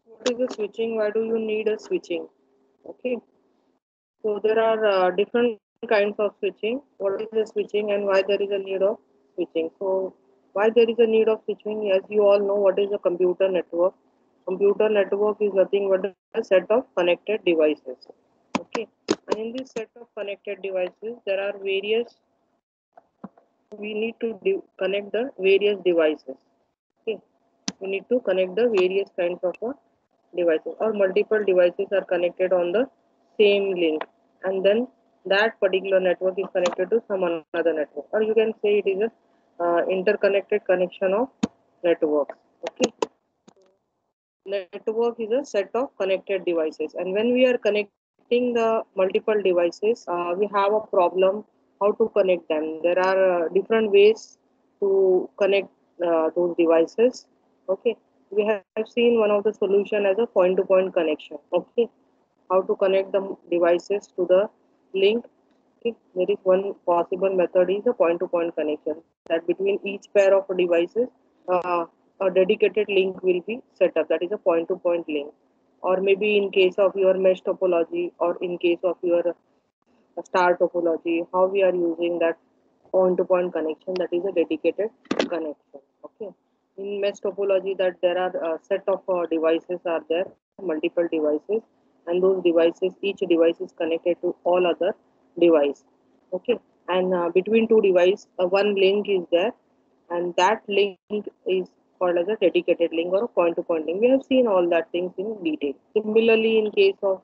What is the switching? Why do you need a switching? Okay, so there are different kinds of switching. What is the switching and why there is a need of switching? So why there is a need of switching? As you all know, what is a computer network? Computer network is nothing but a set of connected devices. Okay, and in this set of connected devices, there are various. We need to connect the various devices. Okay, we need to connect the various kinds of devices, or multiple devices are connected on the same link, and then that particular network is connected to some another network, or you can say it is a interconnected connection of networks. Okay, network is a set of connected devices, and when we are connecting the multiple devices, we have a problem how to connect them. There are different ways to connect those devices. Okay, we have seen one of the solution as a point to point connection. Okay, how to connect the devices to the link. Okay, there is one possible method is a point to point connection, that between each pair of devices uh, a dedicated link will be set up, that is a point to point link. Or maybe in case of your mesh topology, or in case of your star topology, how we are using that point to point connection, that is a dedicated connection. Okay, in mesh topology, that there are a set of devices are there, multiple devices, and those devices, each device is connected to all other device. Okay, and between two device, one link is there, and that link is called as a dedicated link or a point to point link. We have seen all that things in detail. Similarly, in case of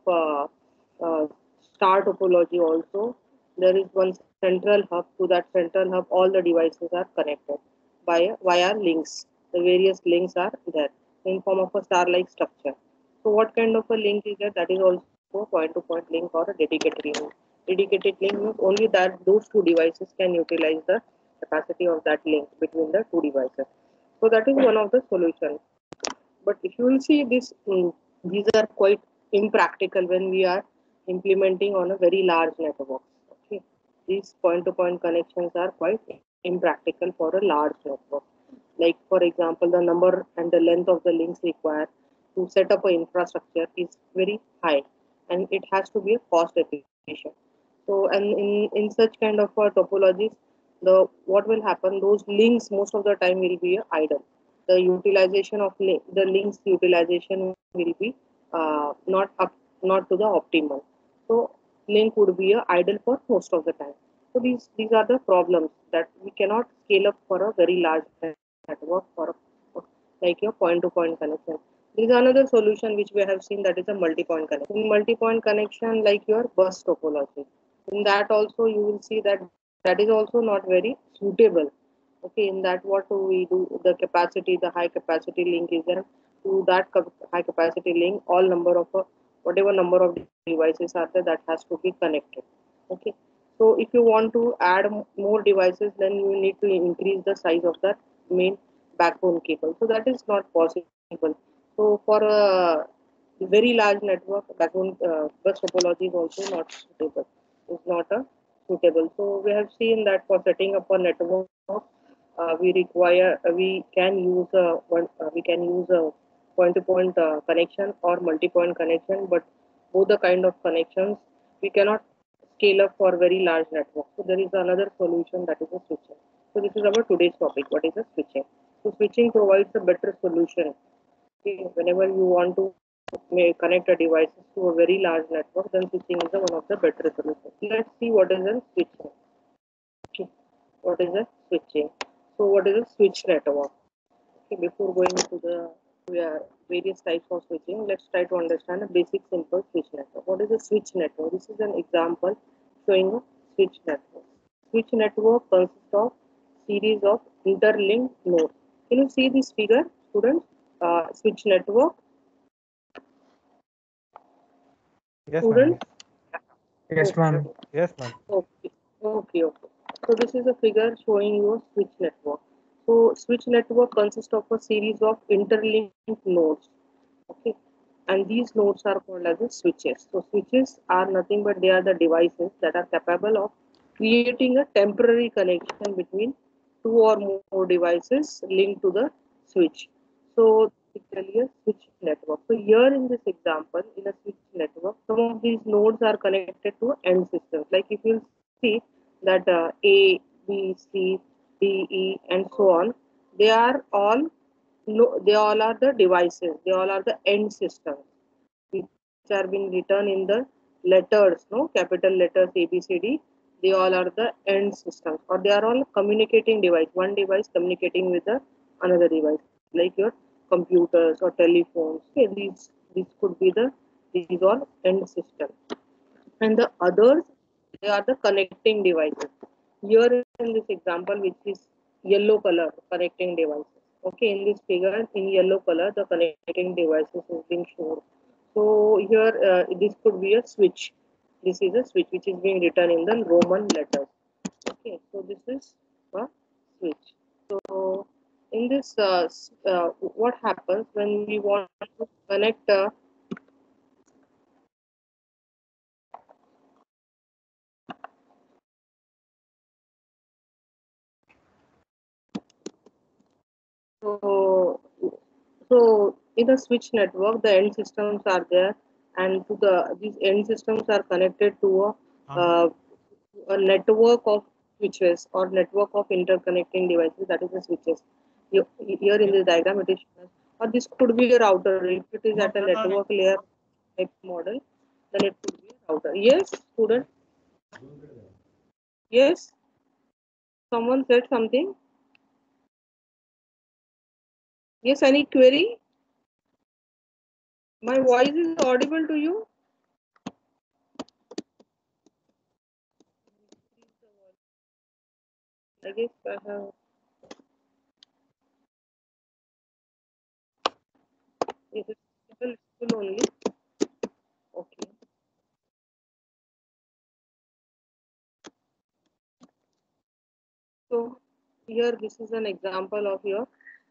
uh, star topology also, there is one central hub. To that central hub, all the devices are connected by via links. The various links are there in form of a star-like structure. So what kind of a link is that? That is also a point-to-point link or a dedicated link. Dedicated link means only that those two devices can utilize the capacity of that link between the two devices. So that is one of the solutions. But if you will see this, these are quite impractical when we are implementing on a very large network. Okay, these point-to-point connections are quite impractical for a large network. Like for example, the number and the length of the links required to set up an infrastructure is very high, and it has to be a cost efficient. So, and in such kind of topologies, the what will happen? Those links most of the time will be idle. The utilization of the links utilization will be not to the optimal. So link would be idle for most of the time. So these are the problems that we cannot scale up for a very large network for like your point to point connection. There is another solution which we have seen, that is a multi-point connection. In multi-point connection, like your bus topology, in that also you will see that that is also not very suitable. Okay, in that what do we do? The capacity, the high capacity link is there. To that high capacity link, all number of whatever number of devices are there, that has to be connected. Okay, so if you want to add more devices, then you need to increase the size of that main backbone cable. So that is not possible. So for a very large network, backbone bus topology is also not suitable. Is not suitable. So we have seen that for setting up a network, we can use we can use a point-to-point connection or multi-point connection, but both the kind of connections we cannot scale up for very large network. So there is another solution, that is a switching. So this is our today's topic. What is a switching? So switching provides a better solution. Okay, whenever you want to connect a device to a very large network, then switching is one of the better solutions. Let's see what is a switching. Okay, what is a switching? So what is a switch network? Okay, before going into the various types of switching, let's try to understand a basic simple switch network. What is a switch network? This is an example showing a switch network. Switch network consists of series of interlinked nodes. Can you see this figure, students? Switch network, Yes, ma'am. students. Yes, Okay, ma'am. Yes, ma'am. okay. So this is a figure showing you a switch network. So switch network consists of a series of interlinked nodes. Okay, and these nodes are called as the switches. So switches are nothing but they are the devices that are capable of creating a temporary connection between two or more devices linked to the switch. So basically a switch network. So here in this example, in a switch network, some of these nodes are connected to end systems. Like if you see that A, B, C, D, E, and so on, they are all no, they all are the devices. They all are the end systems which are being written in the letters, no capital letters A, B, C, D. They all are the end systems, or they are all communicating device. One device communicating with the another device, like your computers or telephones. Okay, these could be these all end systems, and the others, they are the connecting devices. Here in this example, which is yellow color, connecting devices. Okay, in this figure in yellow color, the connecting devices is being shown. So here this could be a switch. This is a switch which is being written in the Roman letters. Okay, so this is a switch. So in this, what happens when we want to connect so So in a switch network, the end systems are there, and to these end systems are connected to a network of switches or network of interconnecting devices. That is the switches. Here in this diagram, it is shown, or this could be a router. If it is at a network layer type model, then it could be a router. Yes, student. Yes, someone said something. Yes, any query? My voice is audible to you? I guess I have. Is it still only? Okay. So here this is an example of your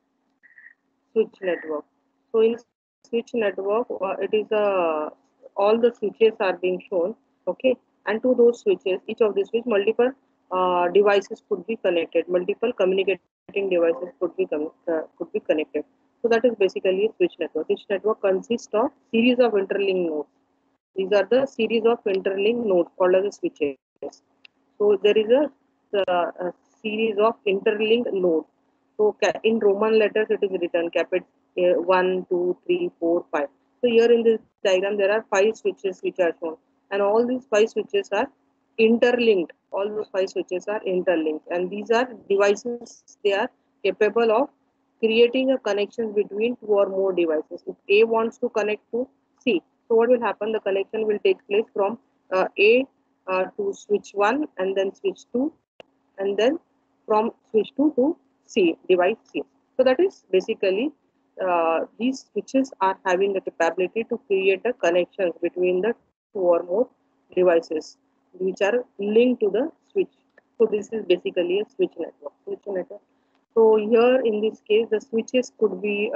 switch network. So in switch network, it is all the switches are being shown. Okay, and to those switches, each of the switch, multiple devices could be connected. Multiple communicating devices could be connected. So that is basically a switch network. Switch network consists of series of interlinked nodes. These are the series of interlinked nodes called as the switches. So there is a series of interlinked nodes. So in Roman letters, it is written capital 1, 2, 3, 4, 5. So here in this diagram, there are 5 switches which are shown, and all these 5 switches are interlinked. All those 5 switches are interlinked, and these are devices. They are capable of creating a connection between two or more devices. If A wants to connect to C, so what will happen? The connection will take place from A to switch 1 and then switch 2, and then from switch 2 to C, device C. So that is basically these switches are having the capability to create a connections between the two or more devices which are linked to the switch. So this is basically a switch network. Switch network. So here in this case, the switches could be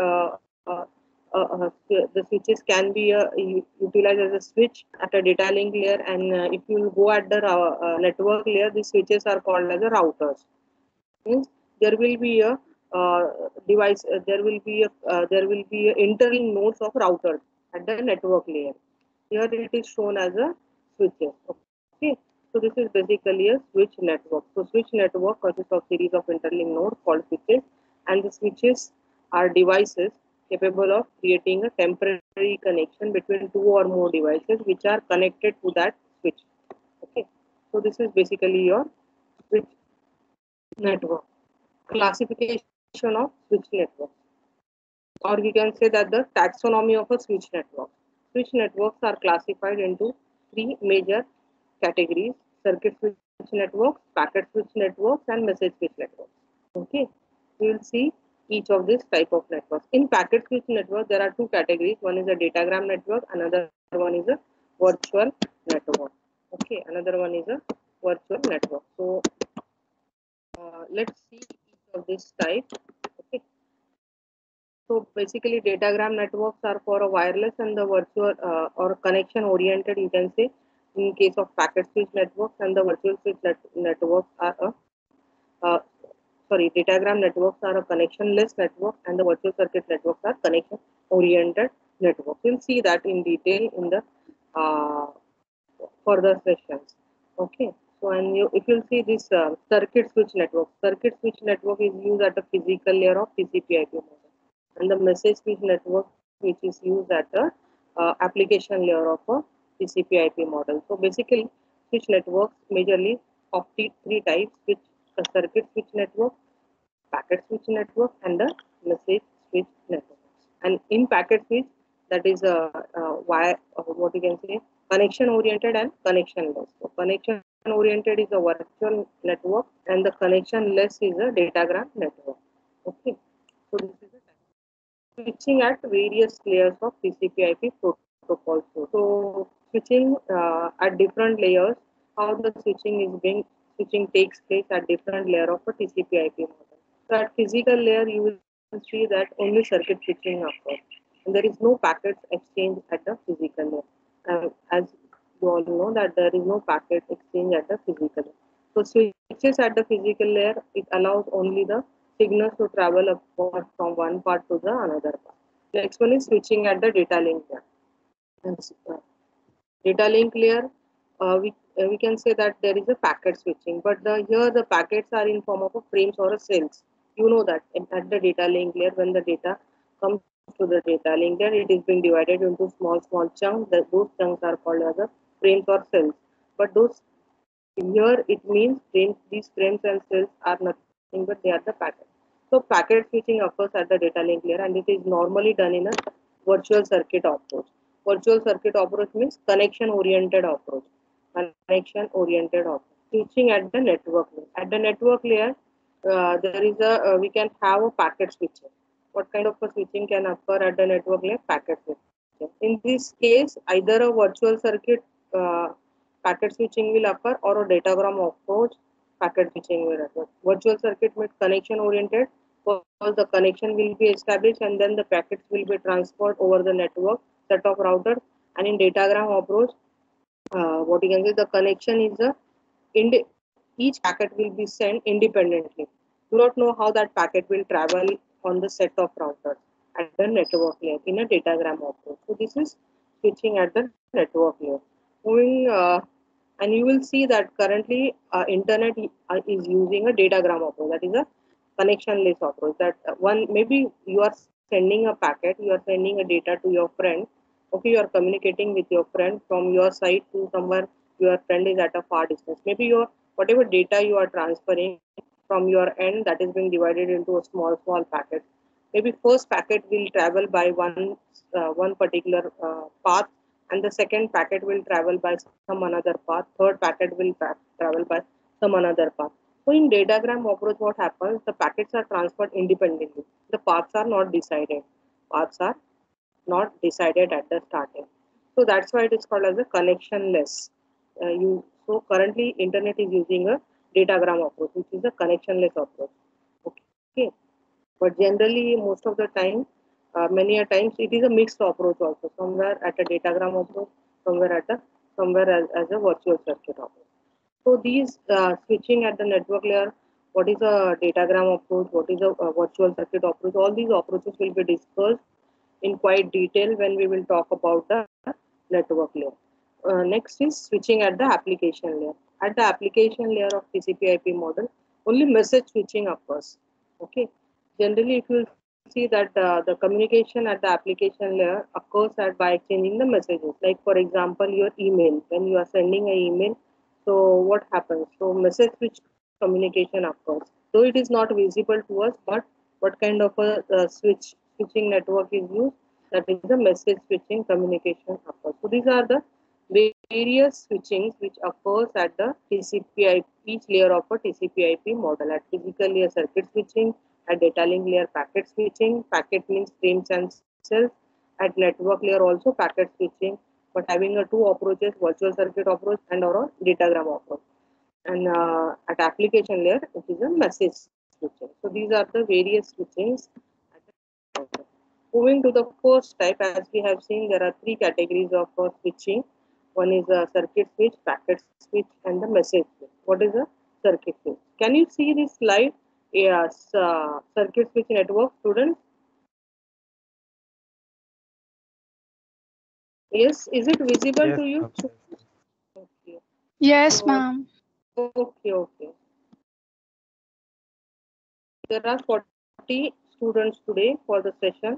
the switches can be utilized as a switch at a data link layer, and if you go at the network layer, the switches are called as a routers. Means there will be a device, there will be a interlinked nodes of routers at the network layer. Here it is shown as a switches. Okay, so this is basically a switch network. So switch network consists of series of interlinked nodes called switches, and the switches are devices capable of creating a temporary connection between two or more devices which are connected to that switch. Okay, so this is basically your switch network. Classification of switch network, or we can say that the taxonomy of a switch network. Switch networks are classified into three major categories: circuit switch networks, packet switch networks, and message switch networks. Okay, we will see each of these type of networks. In packet switch network, there are two categories. One is a datagram network, another one is a virtual network. Okay, another one is a virtual network. So let's see each of this type. Okay, so basically datagram networks are for a wireless, and the virtual or connection oriented, you can say, in case of packet switch networks, and the virtual switch networks are a datagram networks are a connectionless network, and the virtual circuit networks are connection-oriented networks. We'll see that in detail in the uh, further sessions. Okay. So, and you, if you'll see this circuit switch network is used at the physical layer of TCP/IP model, and the message switch network which is used at the application layer of a TCP/IP model. So, basically, switch networks majorly of the three types: which a circuit switch network, packet switch network, and the message switch network. And in packet switch, that is wire, what you can say, connection oriented and connectionless. So connection oriented is a virtual network, and the connectionless is a datagram network. Okay, so this is a switching at various layers of TCP/IP protocol. So switching at different layers, how the switching takes place at different layer of a TCP/IP model. So at physical layer, you will see that only circuit switching occurs, and there is no packets exchange at the physical layer. As you all know that there is no packet exchange at the physical layer. So switches at the physical layer, it allows only the signals to travel upward from one part to the another part. Next one is switching at the data link layer. And, data link layer, we can say that there is a packet switching, but here the packets are in form of a frames or a cells. You know that at the data link layer, when the data comes to the data link layer, it is being divided into small chunks. Those chunks are called as the frames or cells. But those here it means these frames and cells are nothing but they are the packets. So packet switching occurs at the data link layer, and it is normally done in a virtual circuit approach. Virtual circuit approach means connection oriented approach. Connection oriented approach. Switching at the network layer. At the network layer, there is a we can have a packet switching. What kind of a switching can occur at the network layer? Packet switching. In this case, either a virtual circuit packet switching will occur or a datagram approach packet switching will occur. Virtual circuit means connection oriented, because the connection will be established and then the packets will be transferred over the network set of routers. And in datagram approach, what you can say, the connection is each packet will be sent independently. Do not know how that packet will travel on the set of routers at the network layer in a datagram approach. So this is switching at the network layer. Moving, and you will see that currently internet is using a datagram approach. That is a connectionless approach. That one, maybe you are sending a packet, you are sending a data to your friend. Okay, you are communicating with your friend from your side to somewhere your friend is at a far distance. Maybe your whatever data you are transferring from your end, that is being divided into a small packet. Maybe first packet will travel by one particular path, and the second packet will travel by some another path. Third packet will travel by some another path. So in datagram approach, what happens? The packets are transferred independently. The paths are not decided. Paths are not decided at the starting. So that's why it is called as a connectionless. So currently internet is using a datagram approach, which is a connectionless approach. Okay, but generally most of the time, many a times it is a mixed approach also. Somewhere at a datagram approach, somewhere as a virtual circuit approach. So these switching at the network layer, what is a datagram approach, what is a virtual circuit approach, all these approaches will be discussed in quite detail when we will talk about the network layer. Next is switching at the application layer. At the application layer of TCP/IP model, only message switching occurs. Okay. Generally, if you see that the communication at the application layer occurs by exchanging the messages. Like for example, your email. When you are sending an email, so what happens? So message switch communication occurs. Though it is not visible to us, but what kind of a switching network is used? That is the message switching communication occurs. So these are the various switchings which occurs at the TCP/IP, each layer of a TCP/IP model. At physical layer, circuit switching; at data link layer, packet switching. Packet means frames and cells. At network layer, also packet switching, but having a two approaches: virtual circuit approach and or a datagram approach. And at application layer, it is a message switching. So these are the various switchings. Moving to the first type, as we have seen, there are three categories of switching. One is a circuit switch, packet switch, and the message switch. What is a circuit switch? Can you see this slide Yes, circuit switch network, students. Yes, is it visible Yes, to you? ma'am. Yes, yes. Okay. Yes, So, ma'am. okay. There are 40 students today for the session.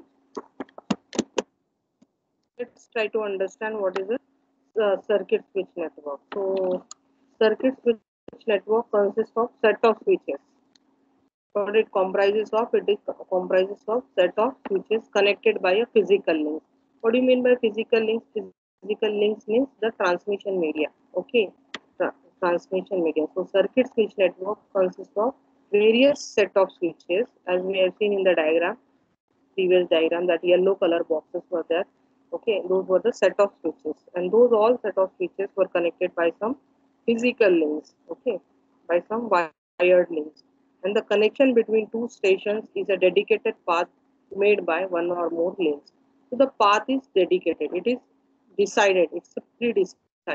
Let's try to understand what is a circuit switch network. So, circuit switch network consists of set of switches. What it comprises of? It is comprises of set of switches connected by a physical link. What do you mean by physical links? Physical links means the transmission media. Okay, transmission media. So circuit switch network consists of various set of switches, as we have seen in the diagram, previous diagram, that yellow color boxes were there. Okay, those were the set of switches, and those all set of switches were connected by some physical links. Okay, by some wired links, and the connection between two stations is a dedicated path made by one or more links. So the path is dedicated. It is decided. It's pre-decided.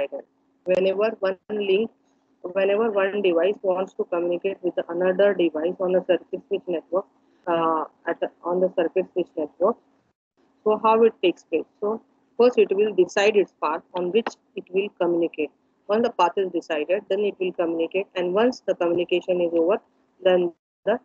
Whenever one device wants to communicate with another device on a circuit switch network, on the circuit switch network. So how it takes place? So first it will decide its path on which it will communicate. Once the path is decided, then it will communicate, and once the communication is over, then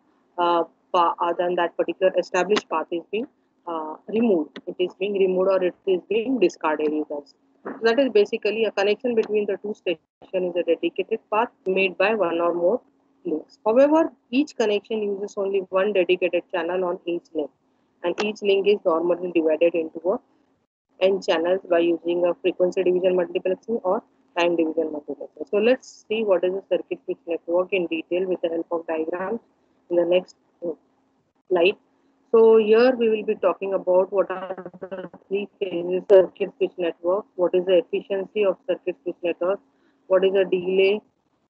then that particular established path is being removed. It is being removed, or it is being discarded. You can say. So that is basically a connection between the two stations is a dedicated path made by one or more links. However, each connection uses only one dedicated channel on each link, and each link is normally divided into a n channels by using a frequency division multiplexing or time division multiplexing. So let's see what is a circuit switch network in detail with the help of diagrams in the next slide. So here we will be talking about what are the three phases circuit switch network, what is the efficiency of circuit switch network, what is the delay,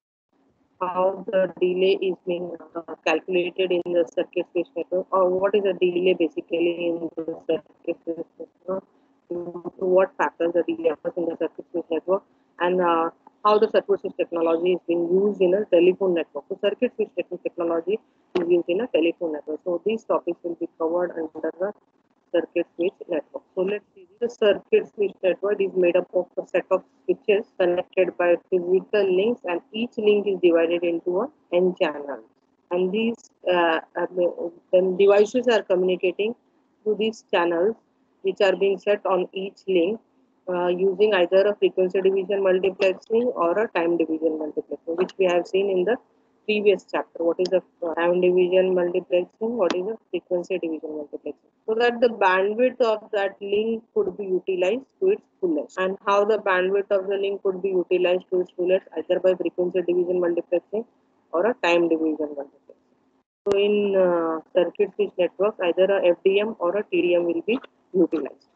how the delay is being calculated in the circuit switch network, or what is the delay basically in the circuit switch network, to what factors the delay occurs in the circuit switch network, and how the circuit switch technology is being used in a telephone network. So circuit switch technology is used in a telephone network. So these topics will be covered under the circuit switch network. So let's see. The circuit switch network is made up of a set of switches connected by physical links, and each link is divided into a n channel. And these then devices are communicating through these channels, which are being set on each link using either a frequency division multiplexing or a time division multiplexing, which we have seen in the previous chapter. What is a time division multiplexing? What is a frequency division multiplexing? So that the bandwidth of that link could be utilized to its fullest. And how the bandwidth of the link could be utilized to its fullest, either by frequency division multiplexing or a time division multiplexing. So in circuit switch networks, either a FDM or a TDM will be utilized.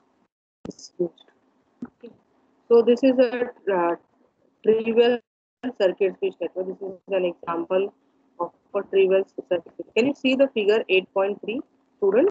Okay. So this is a trivial circuit switch network. This is an example of a trivial circuit switch. Can you see the figure 8.3, students?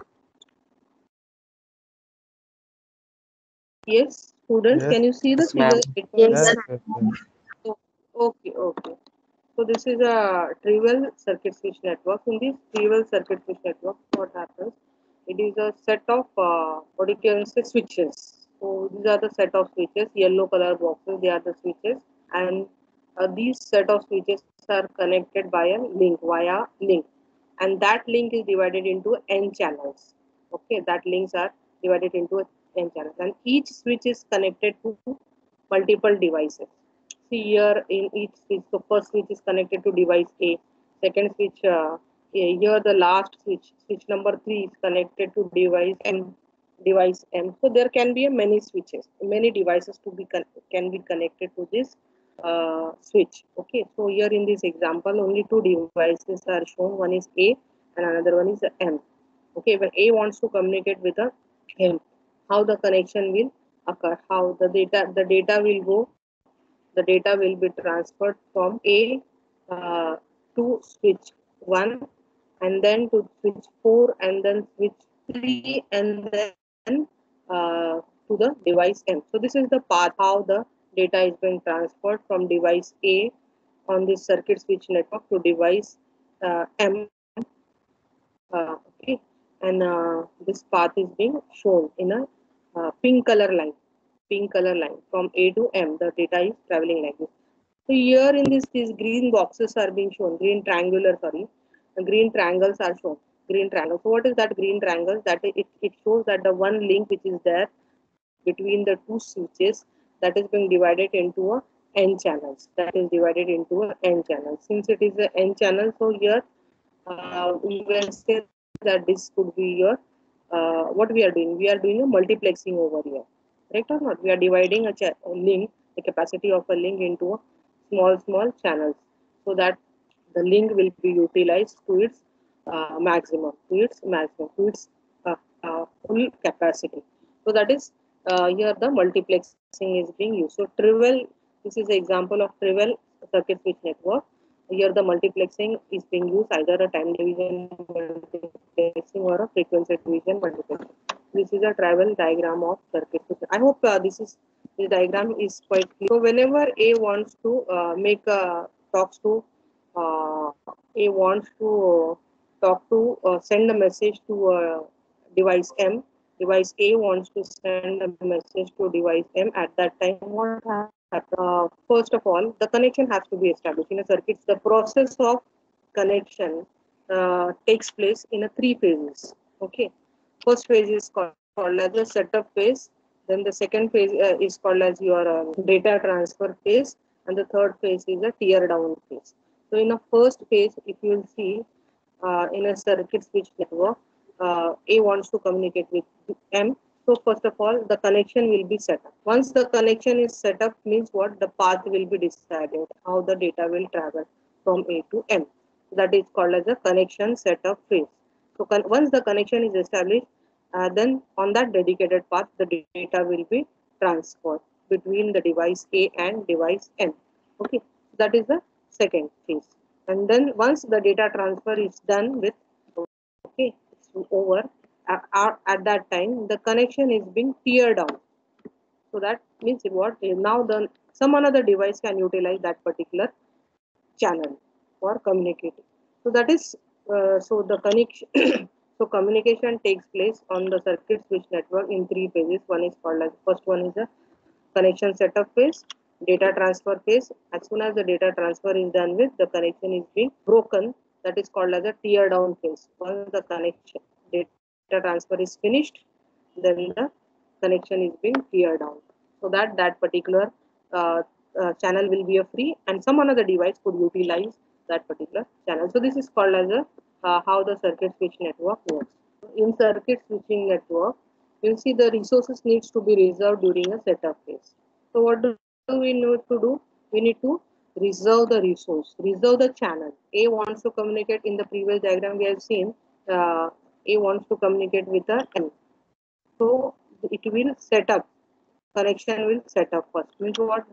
Yes, students, Yes, can you see the Yes, ma'am. figure yes, 8.3? yes, yes. Okay. So this is a trivial circuit switch network. In this trivial circuit switch network, what happens? It is a set of what you can say switches. So these are the set of switches, yellow color boxes. They are the switches, and these set of switches are connected by a link via link, and that link is divided into n channels. Okay, that links are divided into n channels, and each switch is connected to multiple devices. See here in each switch, the first switch is connected to device A, second switch, here the last switch, switch number 3 is connected to device M. So there can be a many switches, many devices to be can be connected to this switch. Okay, so here in this example, only two devices are shown. One is A and another one is M. Okay, when A wants to communicate with a M, how the connection will occur, how the data will go, the data will be transferred from A to switch 1, and then to switch 4, and then switch 3, and then to the device M. So this is the path how the data is being transferred from device A on this circuit switch network to device M Okay, and this path is being shown in a pink color line. Pink color line from A to M. The data is traveling like this. So here in this, these green boxes are being shown. Green triangular, sorry, green triangles are shown. Green triangle. So what is that green triangle? That it shows that the one link which is there between the two switches, that is being divided into a n channels. That is divided into a n channels. Since it is a n channel, so here we can say that this could be your what we are doing. We are doing a multiplexing over here, correct or not? We are dividing a link, the capacity of a link into a small channels, so that the link will be utilized to its maximum, to its full capacity. So that is here the multiplexing is being used. So trivial, this is an example of trivial circuit switch network. Here the multiplexing is being used, either a time division multiplexing or a frequency division multiplexing. This is a trivial diagram of circuit switch. I hope this diagram is quite clear. So whenever A wants to make a talks to A wants to talk to send a message to device M. Device A wants to send a message to device M. At that time, what happens? First of all, the connection has to be established in a circuit. The process of connection takes place in a three phases. Okay, first phase is called as the setup phase. Then the second phase is called as your data transfer phase, and the third phase is a tear down phase. So in a first phase, if you will see in a circuit switch network, A wants to communicate with M. So first of all, the connection will be set up. Once the connection is set up, means what? The path will be decided, how the data will travel from A to M. That is called as a connection setup phase. So once the connection is established, then on that dedicated path, the data will be transferred between the device A and device M. Okay, that is the second phase. And then once the data transfer is done with, okay, it's over, at that time, the connection is being teared down. So that means what? Now the some another device can utilize that particular channel for communicating. So that is so the connection. So communication takes place on the circuit switch network in three phases. One is called as, first one is the connection setup phase, data transfer phase. As soon as the data transfer is done with, the connection is being broken. That is called as a tear down phase. Once the connection data transfer is finished, then the connection is being tear down, so that that particular uh, channel will be a free, and some another device could utilize that particular channel. So this is called as a how the circuit switch network works. In circuit switching network, you see the resources needs to be reserved during a setup phase. So what do we need to do? We need to reserve the resource, reserve the channel. A wants to communicate. In the previous diagram we have seen A wants to communicate with a M. So it will set up, connection will set up first. Means what?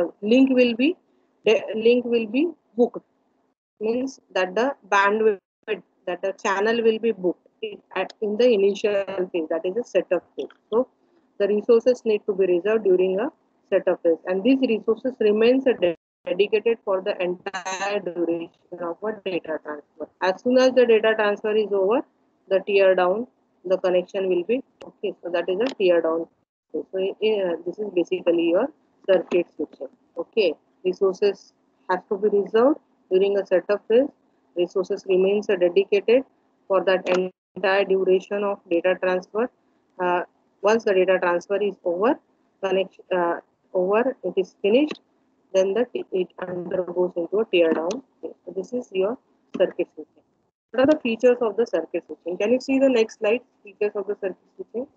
The link will be booked. Means that the bandwidth, that the channel will be booked in the initial phase, that is a setup phase. So the resources need to be reserved during a setup phase, and these resources remains dedicated for the entire duration of a data transfer. As soon as the data transfer is over, the tear down, the connection will be okay. So that is a tear down phase. So this is basically your circuit switching. Okay, resources has to be reserved during a setup phase. Resources remains dedicated for that entire duration of data transfer. Uh, Once the data transfer is over, connect over, it is finished, then it undergoes into a tear down phase. So this is your circuit switching. What are the features of the circuit switching? Can you see the next slide? Features of the circuit switching.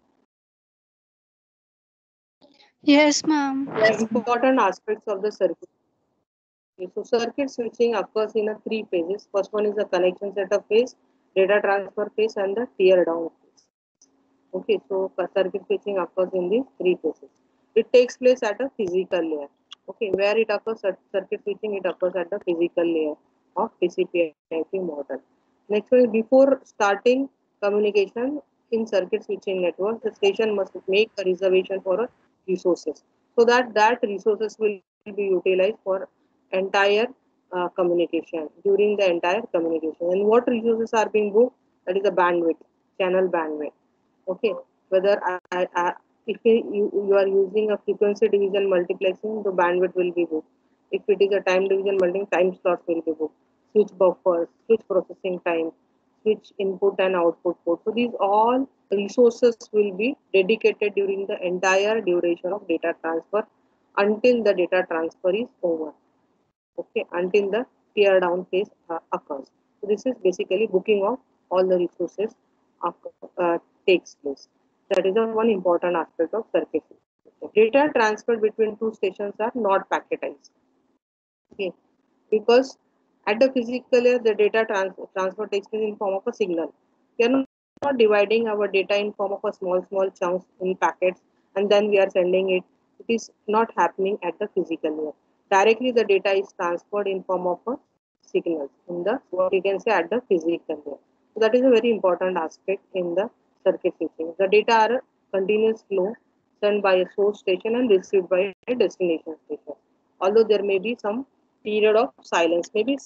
Yes, ma'am. Important aspects of the circuit. Okay, so circuit switching occurs in a three phases. First one is the connection setup phase, data transfer phase, and the tear down phase. Okay, so circuit switching occurs in these three phases. It takes place at a physical layer. Okay, where it occurs at circuit switching, it occurs at the physical layer of TCP/IP model. Next one is before starting communication in circuit switching network, the station must make a reservation for a resources, so that that resources will be utilized for entire communication, during the entire communication. And what resources are being booked? That is the bandwidth, channel bandwidth. Okay, whether if you are using a frequency division multiplexing, the bandwidth will be booked. If it is a time division multiplexing, time slots will be booked. Switch buffers, switch processing time, switch input and output port. So these all resources will be dedicated during the entire duration of data transfer until the data transfer is over. Okay, until the tear down phase occurs. So this is basically booking of all the resources uh, takes place. That is the one important aspect of circuit switching. Data transferred between two stations are not packetized. Okay, because at the physical layer, the data transfer takes place in form of a signal. We are not dividing our data in form of a small chunks in packets and then we are sending it. It is not happening at the physical layer. Directly, the data is transferred in form of a signal in the what you can say at the physical layer. So that is a very important aspect in the circuit switching. The data are continuous flow sent by a source station and received by a destination station. Although there may be some period of silence, maybe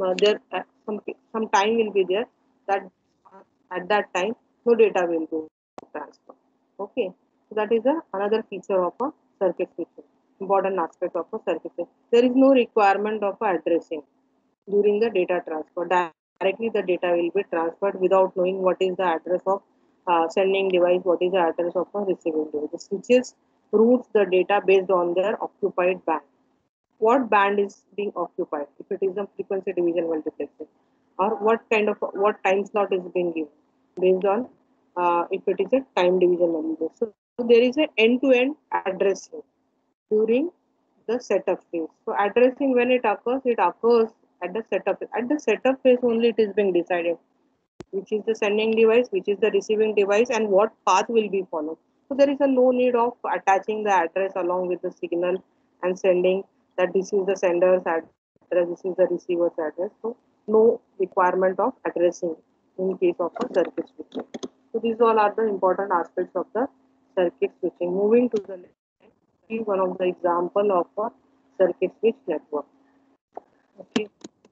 some time will be there that at that time no data will be transferred. Okay, so that is another feature of a circuit switching, important aspect of a circuit switching. There is no requirement of addressing during the data transfer. Directly the data will be transferred without knowing what is the address of sending device, what is the address of a receiving device. The switches routes the data based on their occupied band. What band is being occupied, if it is a frequency division multiplexing, or what time slot is being given based on if it is a time division multiplexing. So there is an end-to-end addressing during the setup phase. So addressing when it occurs at the setup. At the setup phase only it is being decided which is the sending device, which is the receiving device, and what path will be followed. So there is a no need of attaching the address along with the signal and sending that this is the sender's address, this is the receiver's address. So no requirement of addressing in case of a circuit switching. So these all are the important aspects of the circuit switching. Moving to the next, see one of the example of a circuit switch network. Okay.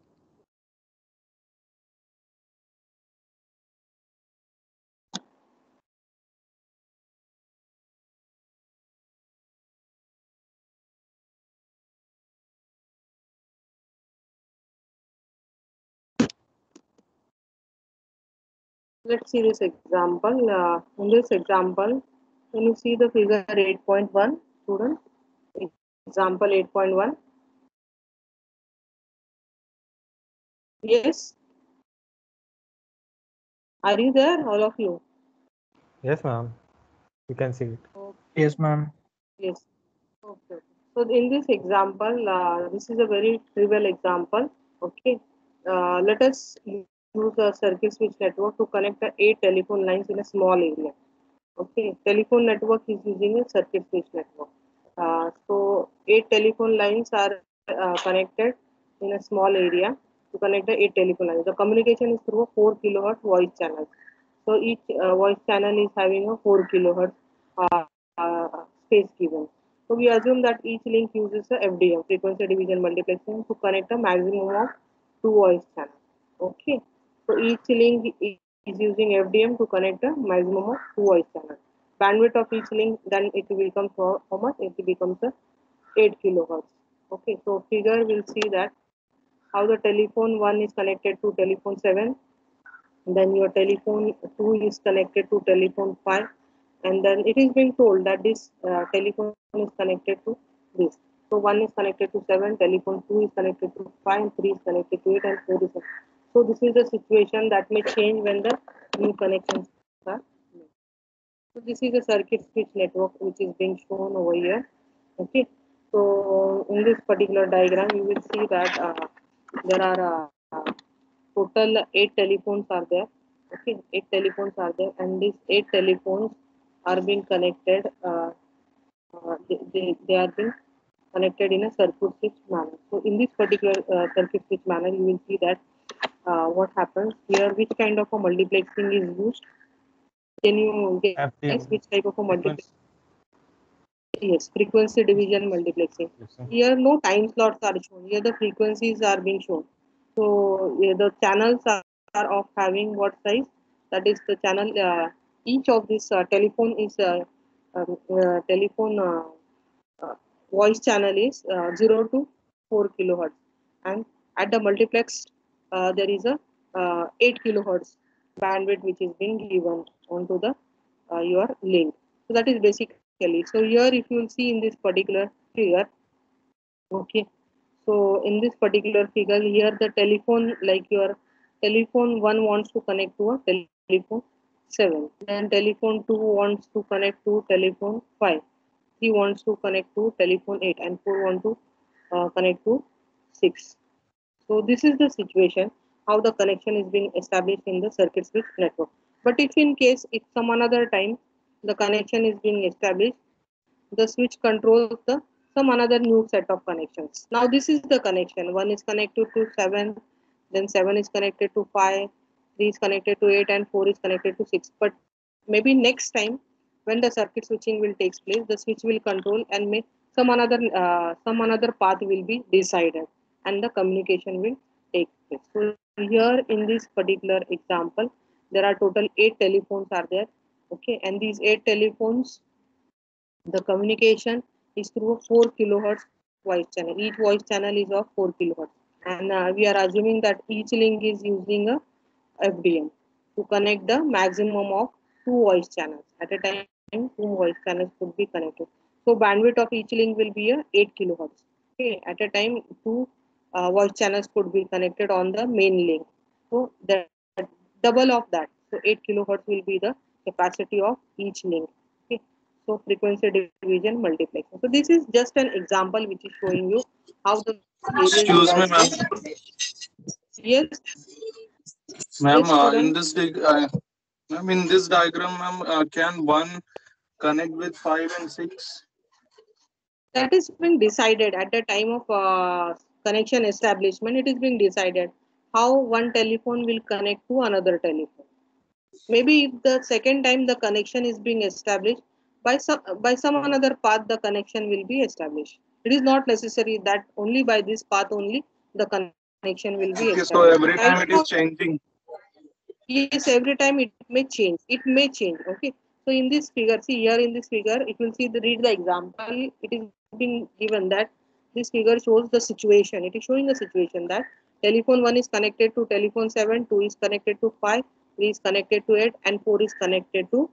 Let's see this example. In this example, can you see the figure 8.1, student? Example 8.1. Yes. Are you there, all of you? Yes, ma'am. You can see it. Okay. Yes, ma'am. Yes. Okay. So in this example, this is a very trivial example. Okay. Let us use a circuit switch network to connect the 8 telephone lines in a small area. Okay. Telephone network is using a circuit switch network. So 8 telephone lines are connected in a small area to connect the 8 telephone lines. The communication is through a 4 kilohertz voice channel. So each voice channel is having a 4 kilohertz space given. So we assume that each link uses a FDM, frequency division multiplexing, to connect a maximum of 2 voice channels. Okay. So each link is using FDM to connect a maximum of 2 voice channels. Bandwidth of each link then it becomes how much? It becomes a 8 kilohertz. Okay. So figure will see that how the telephone 1 is connected to telephone 7, then your telephone 2 is connected to telephone 5, and then it is being told that this telephone is connected to this. So 1 is connected to 7, telephone 2 is connected to 5, 3 is connected to 8, and 4 is. So this is the situation that may change when the new connections are made. So this is a circuit switch network which is being shown over here. Okay. So in this particular diagram, you will see that there are total 8 telephones are there. Okay, 8 telephones are there, and these 8 telephones are being connected. They are being connected in a circuit switch manner. So in this particular circuit switch manner, you will see that what happens here. Which kind of a multiplexing is used? Can you guess FDM. which type of a multiplexing? Frequency. Yes, frequency division multiplexing. Here no time slots are shown. Here the frequencies are being shown. So the channels are of having what size? That is the channel. Each of this telephone is telephone voice channel is 0 to 4 kilohertz, and at the multiplex there is a 8 kilohertz bandwidth which is being given onto the your link. So that is basically. So here, if you will see in this particular figure, okay. So in this particular figure, here the telephone, like your telephone 1 wants to connect to a telephone 7, then telephone 2 wants to connect to telephone 5, 3 wants to connect to telephone 8, and 4 want to connect to 6. So this is the situation how the connection is being established in the circuit switch network. But if in case if some another time the connection is being established, the switch controls the some another new set of connections. Now this is the connection. 1 is connected to 7, then 7 is connected to 5, 3 is connected to 8, and 4 is connected to 6. But maybe next time when the circuit switching will takes place, the switch will control and may some another path will be decided, and the communication will take place. So here in this particular example, there are total 8 telephones are there. Okay, and these 8 telephones, the communication is through a 4 kilohertz voice channel. Each voice channel is of 4 kilohertz. And we are assuming that each link is using a FDM to connect the maximum of 2 voice channels. At a time, 2 voice channels could be connected. So bandwidth of each link will be a 8 kilohertz. Okay, at a time, 2 voice channels could be connected on the main link. So that double of that. So 8 kilohertz will be the capacity of each link. Okay. So frequency division multiplexing. So this is just an example which is showing you how the various Excuse me, ma'am. devices. Yes. Ma'am, Yes, student. in this diagram, ma'am, can one connect with 5 and 6? That is being decided at the time of connection establishment. It is being decided how one telephone will connect to another telephone. Maybe if the second time the connection is being established by some another path, the connection will be established. It is not necessary that only by this path only the connection will be Okay, established. so every Right time now, it is changing. yes, every time it may change. It may change. Okay. So in this figure, see here in this figure, if you see the read the example, it is being given that this figure shows the situation. It is showing the situation that telephone 1 is connected to telephone 7, 2 is connected to 5, 3 is connected to 8, and 4 is connected to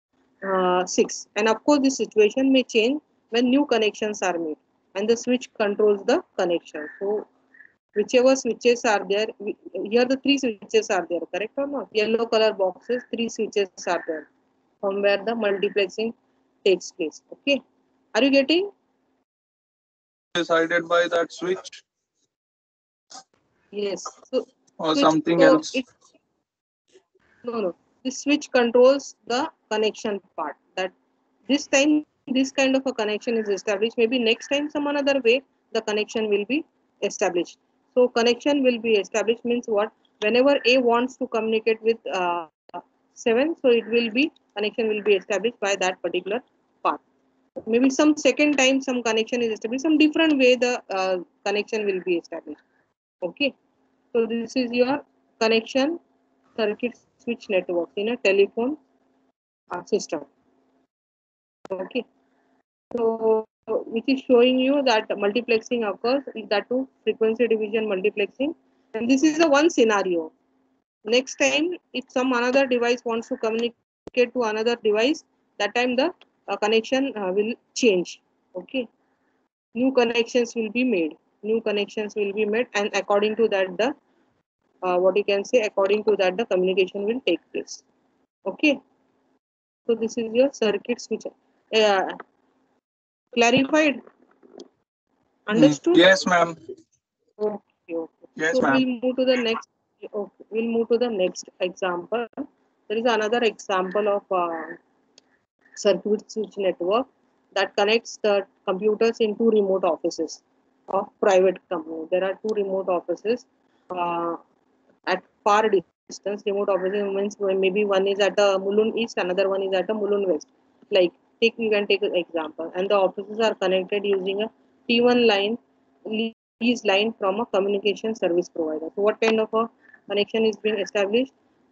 6. And of course, this situation may change when new connections are made, and the switch controls the connection. So whichever switches are there, here the 3 switches are there, correct or not? Yellow color boxes, 3 switches are there from where the multiplexing takes place. Okay, are you getting? Decided by that switch Yes. So or switch, something so else? it no, the switch controls the connection part. That this time this kind of a connection is established. Maybe next time some another way the connection will be established. So connection will be established means what? Whenever A wants to communicate with 7, so it will be connection will be established by that particular path. Maybe some second time some connection is established. Some different way the connection will be established. Okay. So this is your connection circuit switch network in a telephone system. Okay. So which is showing you that multiplexing occurs, that too frequency division multiplexing, and this is the one scenario. Next time, if some another device wants to communicate to another device, that time the connection will change. Okay, new connections will be made. New connections will be made, and according to that, the what you can say, according to that, the communication will take place. Okay, so this is your circuit switch. Uh, Clarified? Understood? Yes, ma'am. Okay, okay. Yes, So ma'am. we'll move to the next. Okay, we'll move to the next example. There is another example of circuit switch network that connects the computers in 2 remote offices of private company. There are 2 remote offices uh, at far distance. Remote offices means maybe one is at the Mulund East, another one is at the Mulund West. Like you can take an example, and the offices are connected using a T1 line, lease line from a communication service provider. So what kind of a connection is being established?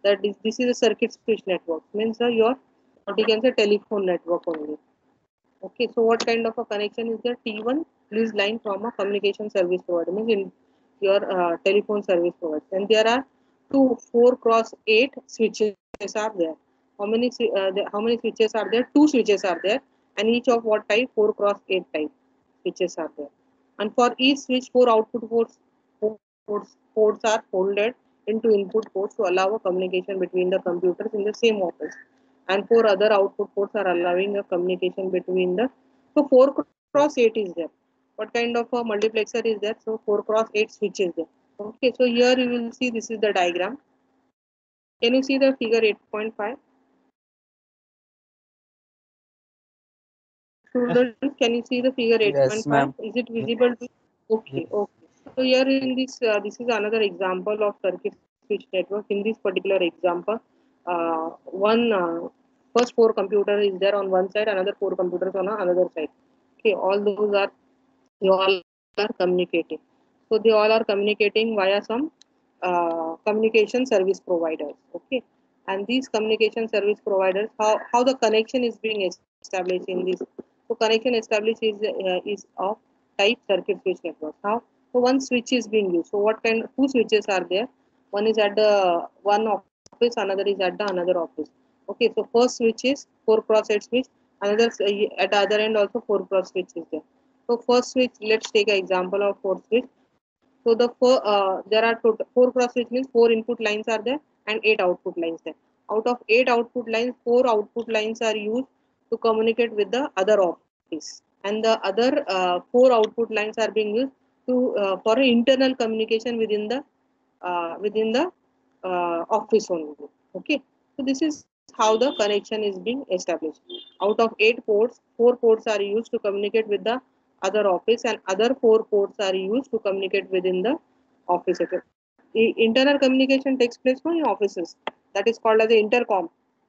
that this is a circuit switch network. Means your what you can say telephone network only. Okay, so what kind of a connection is there? T1 lease line from a communication service provider, means in your telephone service provider. And there are two 4x8 switches are there. How many switches are there? Two switches are there, and each of what type? 4x8 type switches are there. And for each switch, four output ports are folded into input ports to allow a communication between the computers in the same office, and four other output ports are allowing a communication between the. So 4x8 is there. What kind of a multiplexer is there? So 4x8 switch is there. Okay, so here you will see this is the diagram. Can you see the figure 8.5? Students, can you see the figure 8.5? Yes, ma'am. Is it visible to you? Okay, okay. So here in this, this is another example of circuit switch network. In this particular example, first four computer is there on one side, another four computers on another side. Okay, they all are communicating. So they all are communicating via some communication service providers. Okay, and these communication service providers, how the connection is being established in this. So connection established is of type circuit switch network. How? So one switch is being used. So what kind? Two switches are there. One is at the one office, another is at the another office. Okay, so first switch is 4x8 switch. Another at the other end also 4x switch is there. So first switch, let's take an example of four switch. So there are four cross switch means four input lines are there and eight output lines there. Out of eight output lines, four output lines are used to communicate with the other office, and the other four output lines are being used to for internal communication within the office only. Okay, so this is how the connection is being established. Out of eight ports, four ports are used to communicate with the other office, and other four ports are used to communicate within the office. Okay. Internal communication takes place in offices. That is called as the intercom.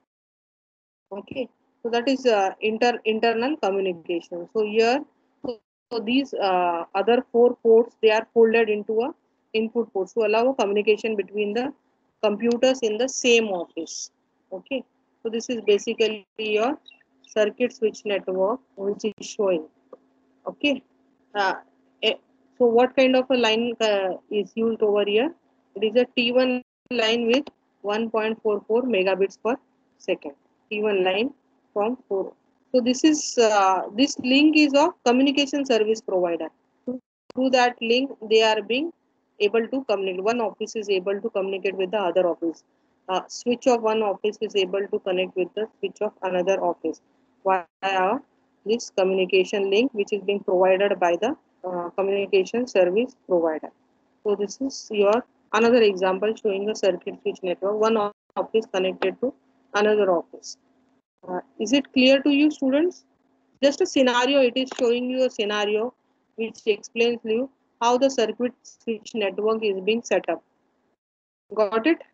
Okay, so that is internal communication. So here, so these other four ports, they are folded into a input ports to allow a communication between the computers in the same office. Okay, so this is basically your circuit switch network which is showing. Okay, uh, eh, so what kind of a line is used over here? It is a T1 line with 1.44 megabits per second. T1 line from 4. So this link is of communication service provider. Through that link, they are being able to communicate. One office is able to communicate with the other office. Switch of one office is able to connect with the switch of another office via this communication link, which is being provided by the communication service provider. So this is your another example showing a circuit switch network. One office connected to another office. Is it clear to you, students? Just a scenario. It is showing you a scenario which explains you how the circuit switch network is being set up. Got it?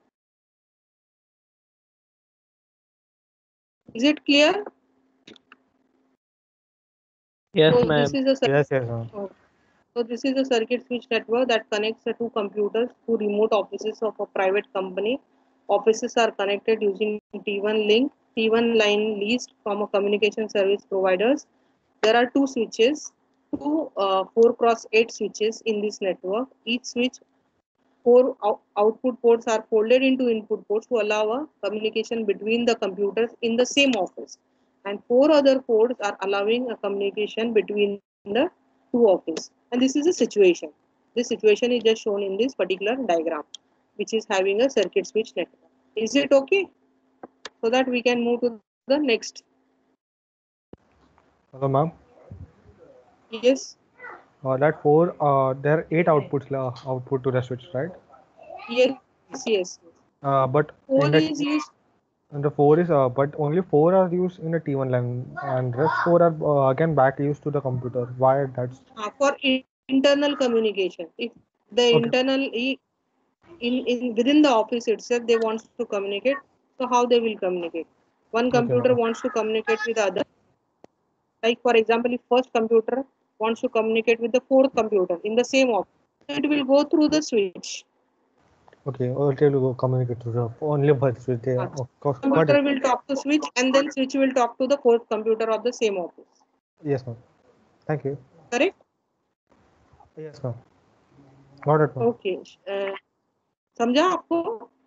Is it clear? Yes, So ma'am. this is a Yes, yes, ma'am. So this is a circuit switch network that connects the two computers to remote offices of a private company. Offices are connected using T1 link, T1 line leased from a communication service providers. There are two switches, two 4x8 switches in this network. Each switch, four output ports are folded into input ports to allow a communication between the computers in the same office. And four other ports are allowing a communication between the two offices. And this is a situation. This situation is just shown in this particular diagram, which is having a circuit switch network. Is it okay? So that we can move to the next. Hello, ma'am. Yes. That there are eight outputs output to the switch, right? Yes. Yes. But Four in is used. the four is but only four are used in the T1 line, and rest four are again back used to the computer. Why that's For internal communication. If the okay? internal in within the office itself they want to communicate, so how they will communicate? One Okay, computer ma'am. wants to communicate with the other. Like for example, if first computer wants to communicate with the fourth computer in the same office, it will go through the switch. Okay, Airtel will communicate to the only bus with the. Of course, got it. Computer will talk to switch, and then switch will talk to the fourth computer of the same office. Yes, ma'am. Thank you. Correct? Yes, ma'am. Got it, ma'am. Okay. समझा आपको?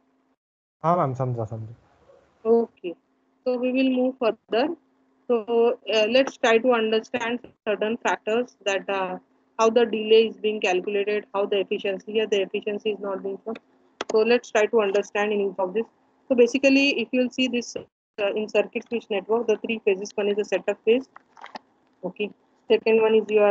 हाँ ma'am समझा समझा. Okay. So we will move further. So let's try to understand certain factors that how the delay is being calculated, how the efficiency here the efficiency is not being shown. So let's try to understand in each of this. So basically, if you'll see this in circuit switch network, the three phases. One is the setup phase. Okay. Second one is your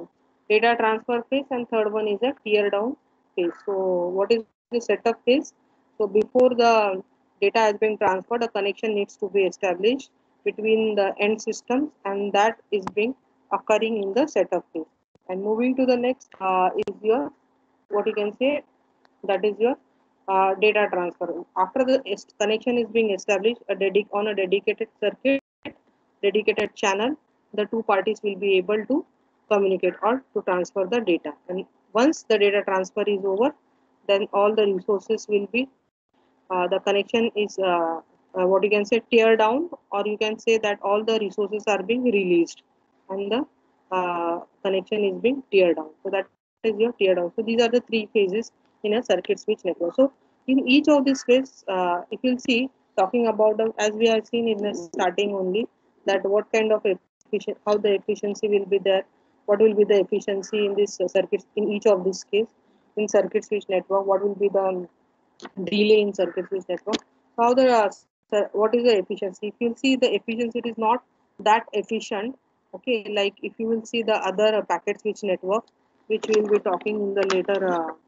data transfer phase, and third one is a tear down phase. So what is the setup phase? So before the data has been transferred, a connection needs to be established between the end systems, and that is being occurring in the setup phase. And moving to the next is your what you can say, that is your data transfer. After the connection is being established on a dedicated circuit, dedicated channel, the two parties will be able to communicate or to transfer the data. And once the data transfer is over, then all the resources will be the connection is what you can say tear down, or you can say that all the resources are being released, and the connection is being tear down. So that is your tear down. So these are the three phases in a circuit switch network. So in each of these phases, if you'll see, talking about as we have seen in the starting only, that what kind of how the efficiency will be there, what will be the efficiency in this circuit in each of these case in circuit switch network, what will be the delay in circuit switch network. So how the what is the efficiency? If you see the efficiency, it is not that efficient. Okay, like if you will see the other packet switch network, which we will be talking in the later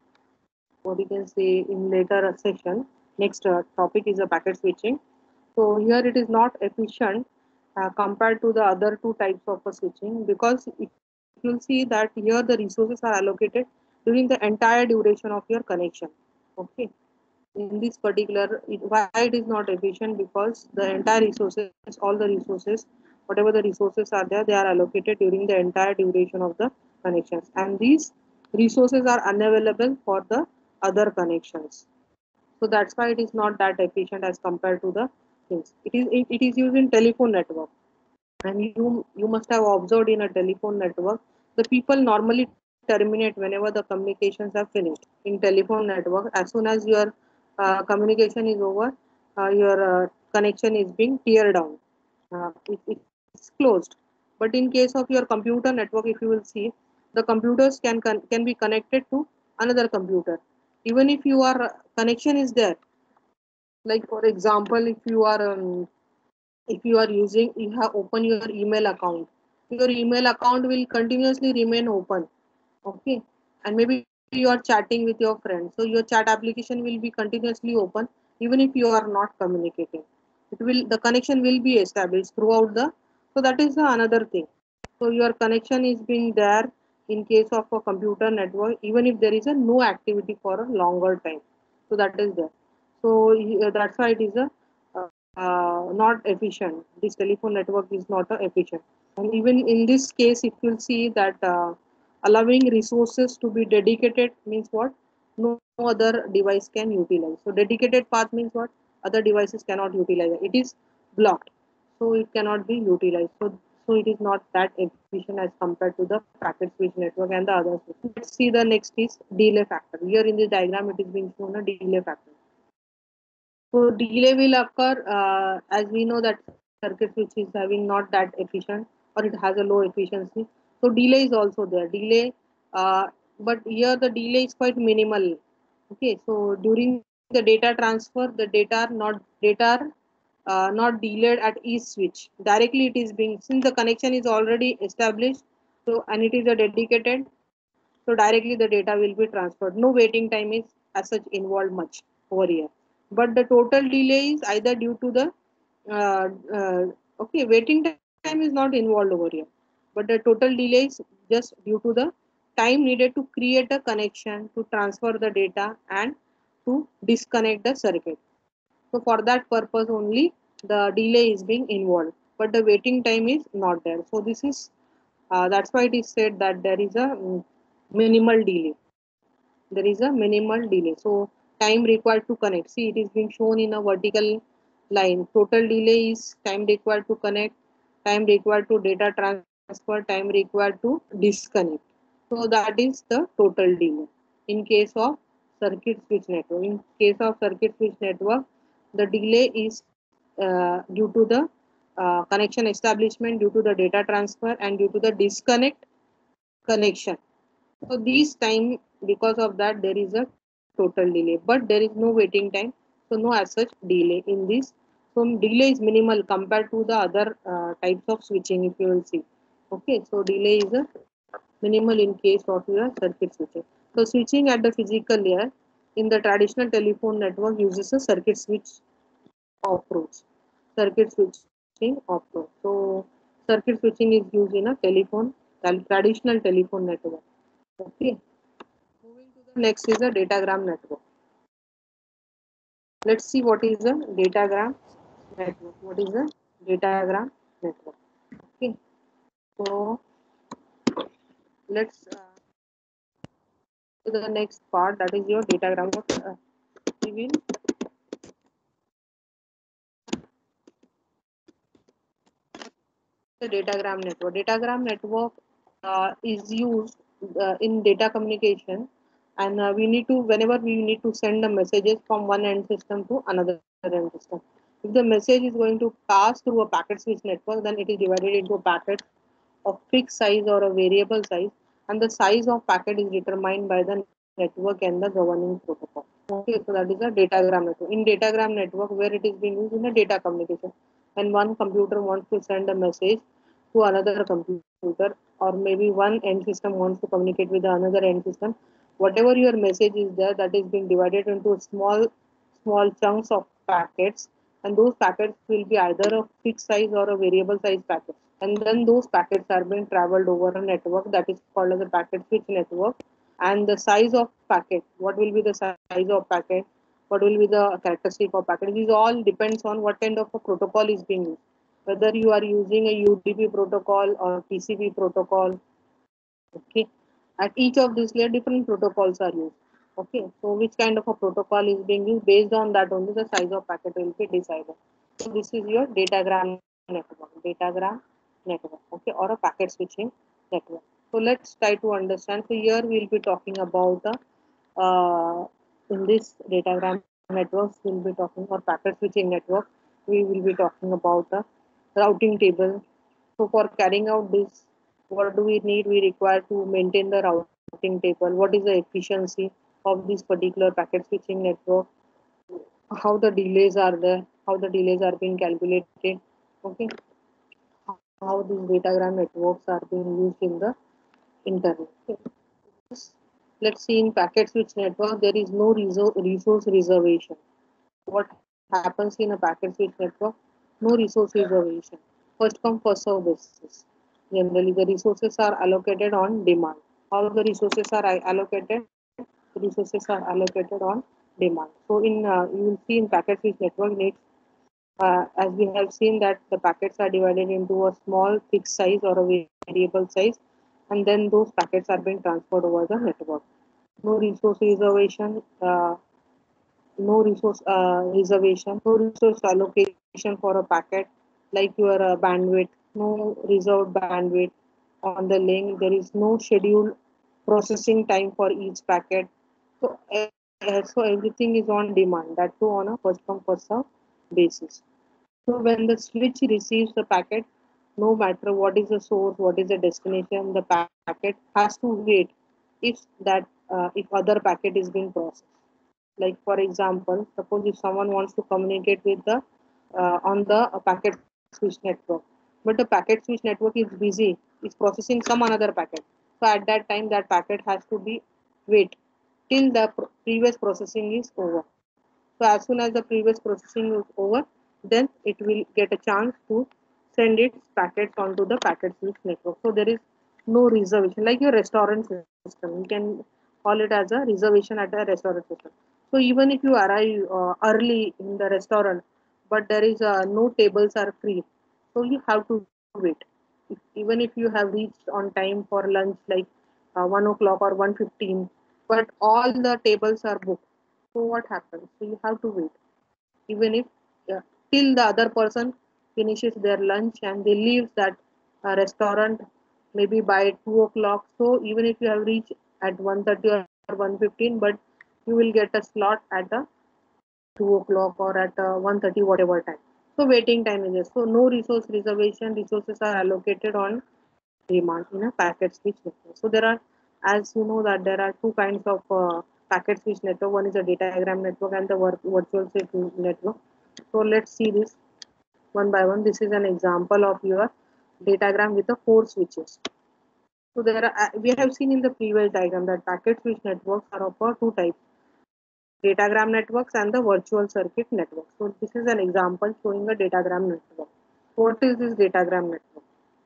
what you can say in later session. Next topic is the packet switching. So here it is not efficient compared to the other two types of switching, because if you'll see that here the resources are allocated during the entire duration of your connection. Okay, in this particular why it is not efficient, because the entire resources, all the resources, whatever the resources are there, they are allocated during the entire duration of the connections, and these resources are unavailable for the other connections. So that's why it is not that efficient as compared to the things. It is used in telephone network, and you must have observed in a telephone network, the people normally terminate whenever the communications are finished. In telephone network, as soon as your communication is over, your connection is being tear down, it's closed. But in case of your computer network, if you will see, the computers can be connected to another computer, even if your connection is there. Like for example, if you are using, you have open your email account, your email account will continuously remain open. Okay, and maybe you are chatting with your friend, so your chat application will be continuously open even if you are not communicating. It will, the connection will be established throughout the, so that is the another thing. So your connection is being there in case of a computer network, even if there is a no activity for a longer time. So that is there. So that's why it is a not efficient. This telephone network is not efficient. And even in this case, if you'll see that allowing resources to be dedicated means what? No other device can utilize. So dedicated path means what? Other devices cannot utilize it. It is blocked, so it cannot be utilized. So it is not that efficient as compared to the packet switch network and the others. Let's see, the next is delay factor. Here in this diagram, it is being shown a delay factor. So delay will occur as we know that circuit which is having not that efficient, or it has a low efficiency. So delay is also there. Delay, but here the delay is quite minimal. Okay, so during the data transfer, the data not delayed at each switch. Directly it is being, since the connection is already established, so and it is a dedicated, so directly the data will be transferred. No waiting time is as such involved much over here. But the total delay is either due to the uh, uh, okay, waiting time is not involved over here, but the total delay is just due to the time needed to create a connection, to transfer the data, and to disconnect the circuit. So for that purpose only the delay is being involved, but the waiting time is not there. So this is that's why it is said that there is a minimal delay. There is a minimal delay. So time required to connect. See, it is being shown in a vertical line. Total delay is time required to connect, time required to data transfer, time required to disconnect. So that is the total delay in case of circuit switch network. In case of circuit switch network, the delay is due to the connection establishment, due to the data transfer, and due to the disconnect connection. So these time, because of that, there is a total delay, but there is no waiting time. So no as such delay in this. So delay is minimal compared to the other types of switching, if you will see. Okay, so delay is a minimal in case of your circuit switching. So switching at the physical layer in the traditional telephone network uses a circuit switch approach. Circuit switching approach. So circuit switching is used in a telephone, traditional telephone network. Okay. Moving to the next is a datagram network. Let's see what is a datagram network. What is a datagram network? Okay. So let's to the next part, that is your datagram. We will the datagram network. Datagram network is used in data communication, and we need to, whenever we need to send the messages from one end system to another end system. If the message is going to pass through a packet switch network, then it is divided into packets of fixed size or a variable size, and the size of packet is determined by the network and the governing protocol. Okay, so that is a datagram network. In datagram network, where it is being used in a data communication, when one computer wants to send a message to another computer, or maybe one end system wants to communicate with another end system, whatever your message is there, that is being divided into small chunks of packets, and those packets will be either a fixed size or a variable size packet, and then those packets are being traveled over a network that is called as a packet switch network. And the size of packet, what will be the size of packet, what will be the characteristic of packet, these all depends on what kind of a protocol is being used, whether you are using a UDP protocol or TCP protocol. Okay, at each of these layer different protocols are used. Okay, so which kind of a protocol is being used, based on that only the size of packet will be decided. So this is your datagram datagram network, okay, or a packet switching network. So let's try to understand. So here we'll be talking about in this datagram networks, we'll be talking about packet switching network. We will be talking about the routing table. So for carrying out this, what do we need? We require to maintain the routing table. What is the efficiency of this particular packet switching network? How the delays are there? How the delays are being calculated? Okay. How these datagram networks are being used in the internet. Okay. Let's see, in packet switch network, there is no resource reservation. What happens in a packet switch network? No resource reservation. First come, first serve basis. Generally, the resources are allocated on demand. How the resources are allocated? The resources are allocated on demand. So you will see in packet switch network needs, as we have seen that the packets are divided into a small fixed size or a variable size, and then those packets are being transferred over the network. No resource reservation, no resource allocation for a packet, like your bandwidth, no reserved bandwidth on the link. There is no scheduled processing time for each packet. So everything is on demand. That too on a first come first serve basis. So when the switch receives the packet, no matter what is the source, what is the destination, the packet has to wait if that if other packet is being processed. Like for example, suppose if someone wants to communicate with the on the packet switch network, but the packet switch network is busy, is processing some another packet. So at that time, that packet has to be wait till the previous processing is over. So as soon as the previous processing is over, then it will get a chance to send its packets onto the packet switch network. So there is no reservation, like your restaurant system. You can call it as a reservation at a restaurant system. So even if you arrive early in the restaurant, but there is no tables are free, so you have to wait. Even if you have reached on time for lunch, like 1 o'clock or 1:15, but all the tables are booked, So what happens? So you have to wait, even if till the other person finishes their lunch and they leave that restaurant maybe by 2 o'clock. So even if you have reached at 1:30 or 1:15, but you will get a slot at the 2 o'clock or at 1:30, whatever time. So waiting time is there. So no resource reservation. Resources are allocated on demand in a packet switch network. So there are, as you know, that there are two kinds of packet switch network. One is a datagram network and the virtual switch network. So let's see this one by one. This is an example of your datagram with the four switches. So there are, we have seen in the previous diagram that packet switch networks are of two types: datagram networks and the virtual circuit network. So this is an example showing a datagram network. What is this datagram network?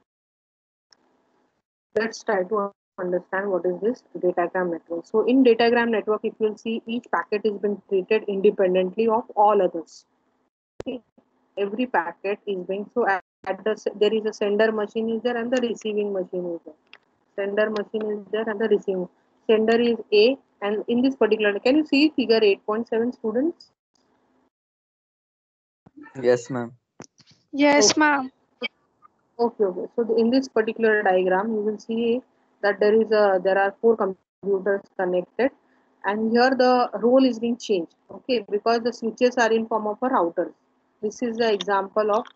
Let's try to understand what is this datagram network. So in datagram network, if you'll see, each packet is being treated independently of all others. Okay. Every packet is being, so at the, there is a sender machine is there and the receiving machine is there. Sender machine is there and the receiving. Sender is A, and in this particular, can you see figure 8.7, students? Yes, ma'am. Yes, Okay. ma'am. Okay. So in this particular diagram, you will see that there are four computers connected, and here the role is being changed. Okay, because the switches are in form of a routers. This is the example of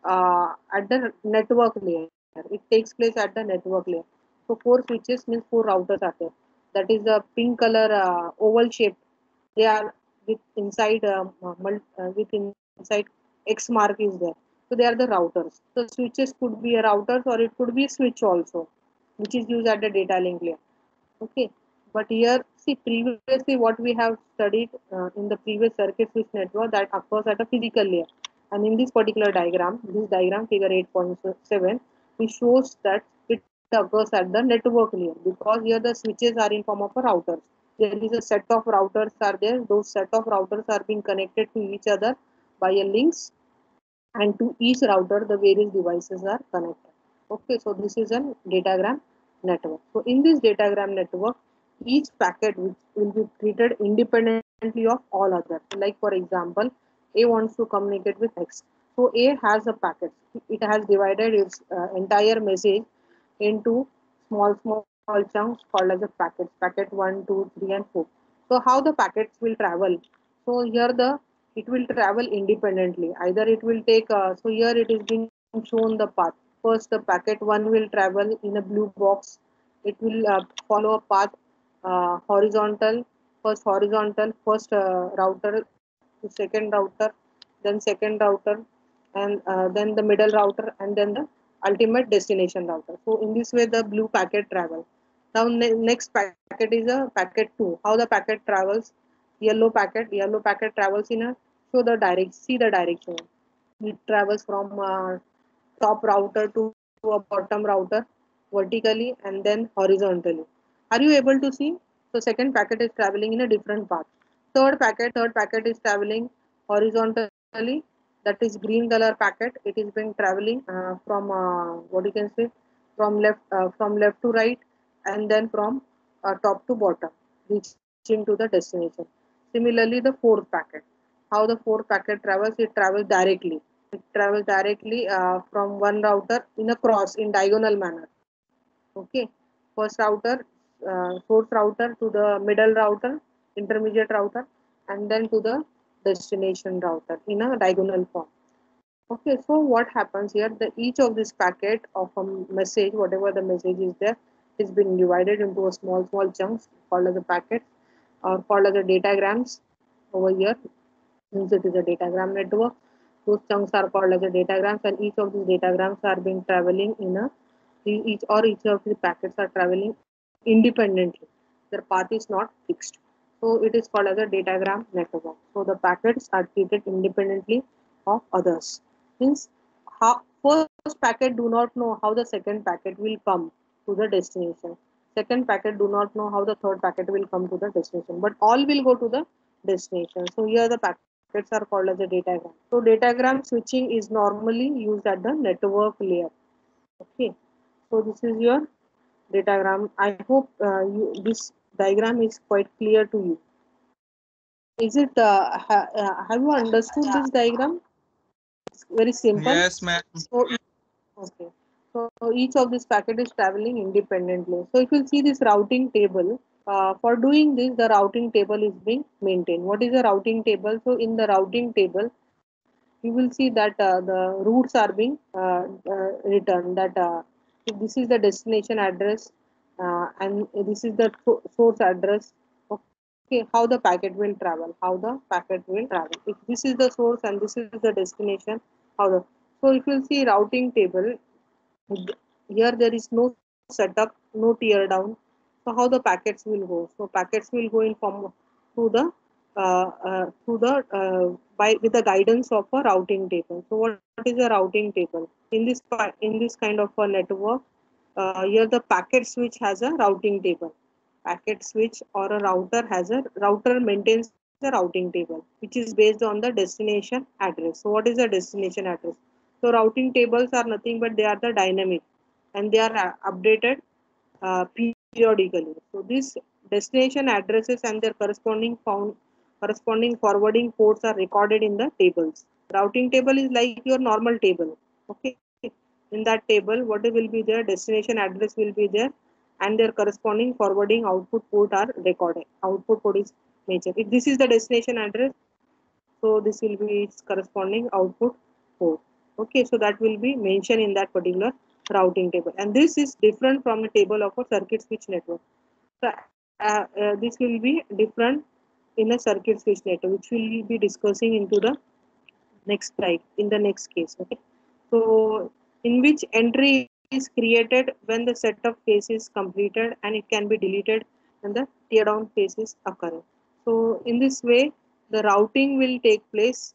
at the network layer. It takes place at the network layer. So four switches means four routers are there. That is the pink color oval shape. They are with inside with inside X mark is there. So they are the routers. The switches could be a routers or it could be a switch also, which is used at the data link layer. Okay, but here see previously what we have studied in the previous circuit switch network that occurs at a physical layer, and in this particular diagram, this diagram figure 8.7, it shows that it occurs at the network layer because here the switches are in form of a routers. There is a set of routers are there. Those set of routers are being connected to each other by a links, and to each router the various devices are connected. Okay, so this is a datagram network. So in this datagram network, each packet which will be treated independently of all others. Like for example, A wants to communicate with X. So A has a packet. It has divided its entire message into small chunks called as a packets. Packet 1, 2, 3, and 4. So how the packets will travel? So here the it will travel independently. Either it will take so here it is being shown the path. First the packet 1 will travel in a blue box. It will follow a path horizontal, first router to second router, then second router, and then the middle router, and then the ultimate destination router. So in this way the blue packet travel. Now next packet is a packet 2. How the packet travels? Yellow packet travels in a, so the direct, see the direction. It travels from top router to a bottom router vertically and then horizontally. Are you able to see? So second packet is traveling in a different path. Third packet is traveling horizontally. That is green color packet. It is being traveling from what you can say, from left to right, and then from top to bottom, reaching to the destination. Similarly, the fourth packet. How the fourth packet travels? It travels directly. It travels directly from one router in a cross in diagonal manner. Okay, first router, source router to the middle router, intermediate router, and then to the destination router in a diagonal form. Okay, so what happens here? The each of this packet of a message, whatever the message is there, is being divided into a small chunks called as a packet or called as a datagrams over here. Since it is a datagram network, those chunks are called as a datagrams, and each of these datagrams are being traveling in a each of the packets are traveling independently. Their path is not fixed. So it is called as a datagram network. So the packets are treated independently of others. Means how first packet do not know how the second packet will come to the destination. Second packet do not know how the third packet will come to the destination. But all will go to the destination. So here the packets are called as a datagram. So datagram switching is normally used at the network layer. Okay. So this is your datagram. I hope this diagram is quite clear to you. Is it? Have you understood this diagram? It's very simple. Yes, ma'am. So okay. So each of this packet is traveling independently. So if you see this routing table, for doing this, the routing table is being maintained. What is a routing table? So in the routing table, you will see that the routes are being written. That if this is the destination address and this is the source address. Okay, how the packet will travel? How the packet will travel? If this is the source and this is the destination, how the so if you see routing table, here there is no setup, no tear down. So how the packets will go? So packets will go in form through the by with the guidance of a routing table. So what is a routing table? In this kind of a network, here the packet switch has a routing table. Packet switch or a router has a router maintains a routing table, which is based on the destination address. So what is the destination address? So routing tables are nothing but they are the dynamic and they are updated periodically. So these destination addresses and their corresponding forwarding ports are recorded in the tables. Routing table is like your normal table. Okay. In that table, what will be there? Destination address will be there, and their corresponding forwarding output port are recorded. Output port is major. If this is the destination address, so this will be its corresponding output port. Okay, so that will be mentioned in that particular routing table, and this is different from the table of a circuit switch network. So this will be different in a circuit switch network, which we'll be discussing into the next slide in the next case. Okay, so in which entry is created when the setup phase is completed and it can be deleted when the teardown phase is occurring. So in this way, the routing will take place.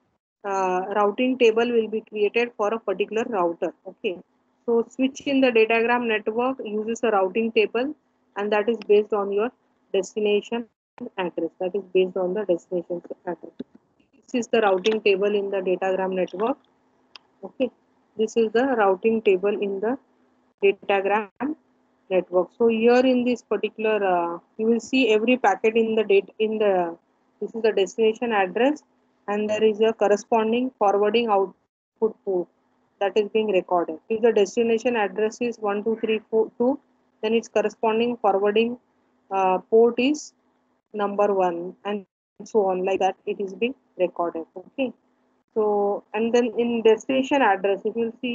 Routing table will be created for a particular router. Okay, so switch in the datagram network uses a routing table, and that is based on your destination address. That is based on the destination address. This is the routing table in the datagram network. Okay, this is the routing table in the datagram network. So here in this particular, you will see every packet in the date in the this is the destination address, and there is a corresponding forwarding output port that is being recorded. If the destination address is 12342, then its corresponding forwarding port is number one, and so on, like that. It is being recorded. Okay. So, and then in destination address, if you see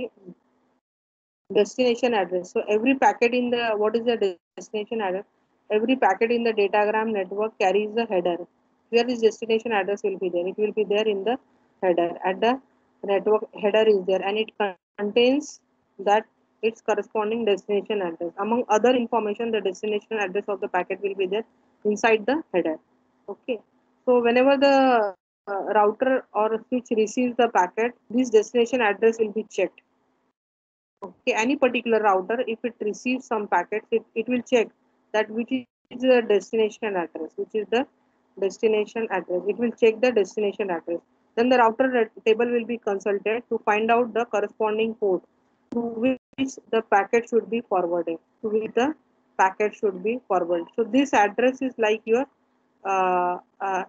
destination address. So every packet in the what is the destination address? Every packet in the datagram network carries the header. Where this destination address will be there? It will be there in the header. At the network header is there, and it contains that its corresponding destination address. Among other information, the destination address of the packet will be there inside the header. Okay. So whenever the router or switch receives the packet, this destination address will be checked. Okay, any particular router, if it receives some packets, it will check that which is the destination address, which is the destination address. It will check the destination address. Then the router table will be consulted to find out the corresponding port to which the packet should be forwarded, to which the packet should be forwarded. So this address is like your uh, uh,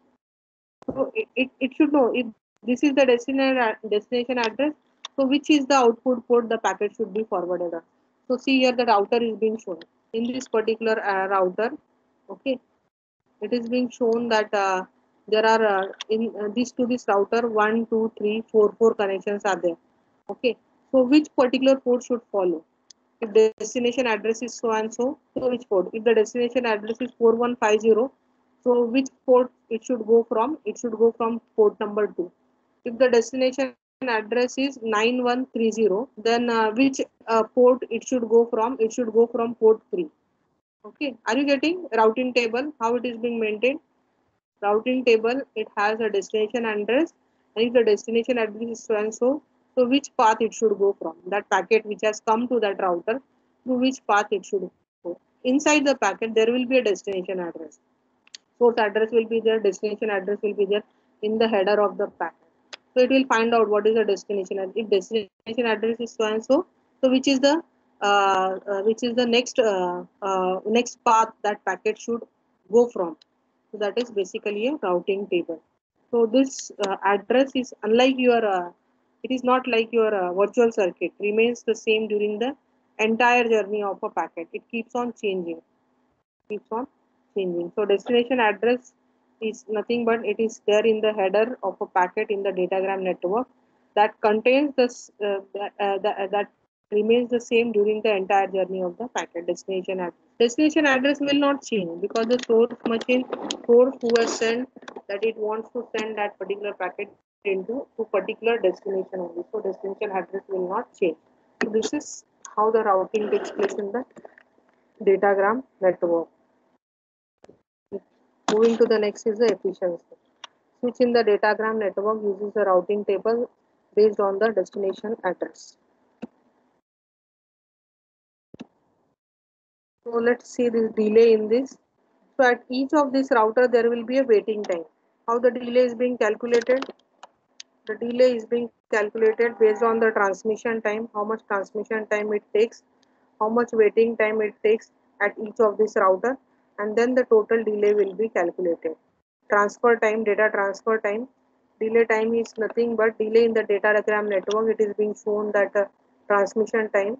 so it should know if this is the destination address. So which is the output port the packet should be forwarded on. So see here the router is being shown in this particular router. Okay, it is being shown that there are in this to this router 1, 2, 3, 4 connections are there. Okay, so which particular port should follow? If destination address is so and so, so which port? If the destination address is 4150, so which port it should go from? It should go from port number 2. If the destination address is 9130, then which port it should go from? It should go from port 3. Okay, are you getting routing table? How it is being maintained? Routing table, it has a destination address, and if the destination address is so and so, so which path it should go from? That packet which has come to that router, through which path it should go. Inside the packet, there will be a destination address. Source address will be there, destination address will be there in the header of the packet. So it will find out what is the destination. And if destination address is so and so, so which is the next next path that packet should go from. So that is basically a routing table. So this address is unlike your, it is not like your virtual circuit, remains the same during the entire journey of a packet. It keeps on changing, keeps on changing. So destination address is nothing but it is there in the header of a packet in the datagram network that contains this that remains the same during the entire journey of the packet. Destination address will not change because the source who has sent that it wants to send that particular packet into to particular destination only. So destination address will not change. So this is how the routing takes place in the datagram network. Moving to the next is the efficiency. Switch in the datagram network uses a routing table based on the destination address. So let's see this delay in this. So at each of this router there will be a waiting time. How the delay is being calculated? The delay is being calculated based on the transmission time, how much transmission time it takes, how much waiting time it takes at each of this router, and then the total delay will be calculated. Transfer time, data transfer time. Delay time is nothing but delay in the datagram network. It is being shown that transmission time,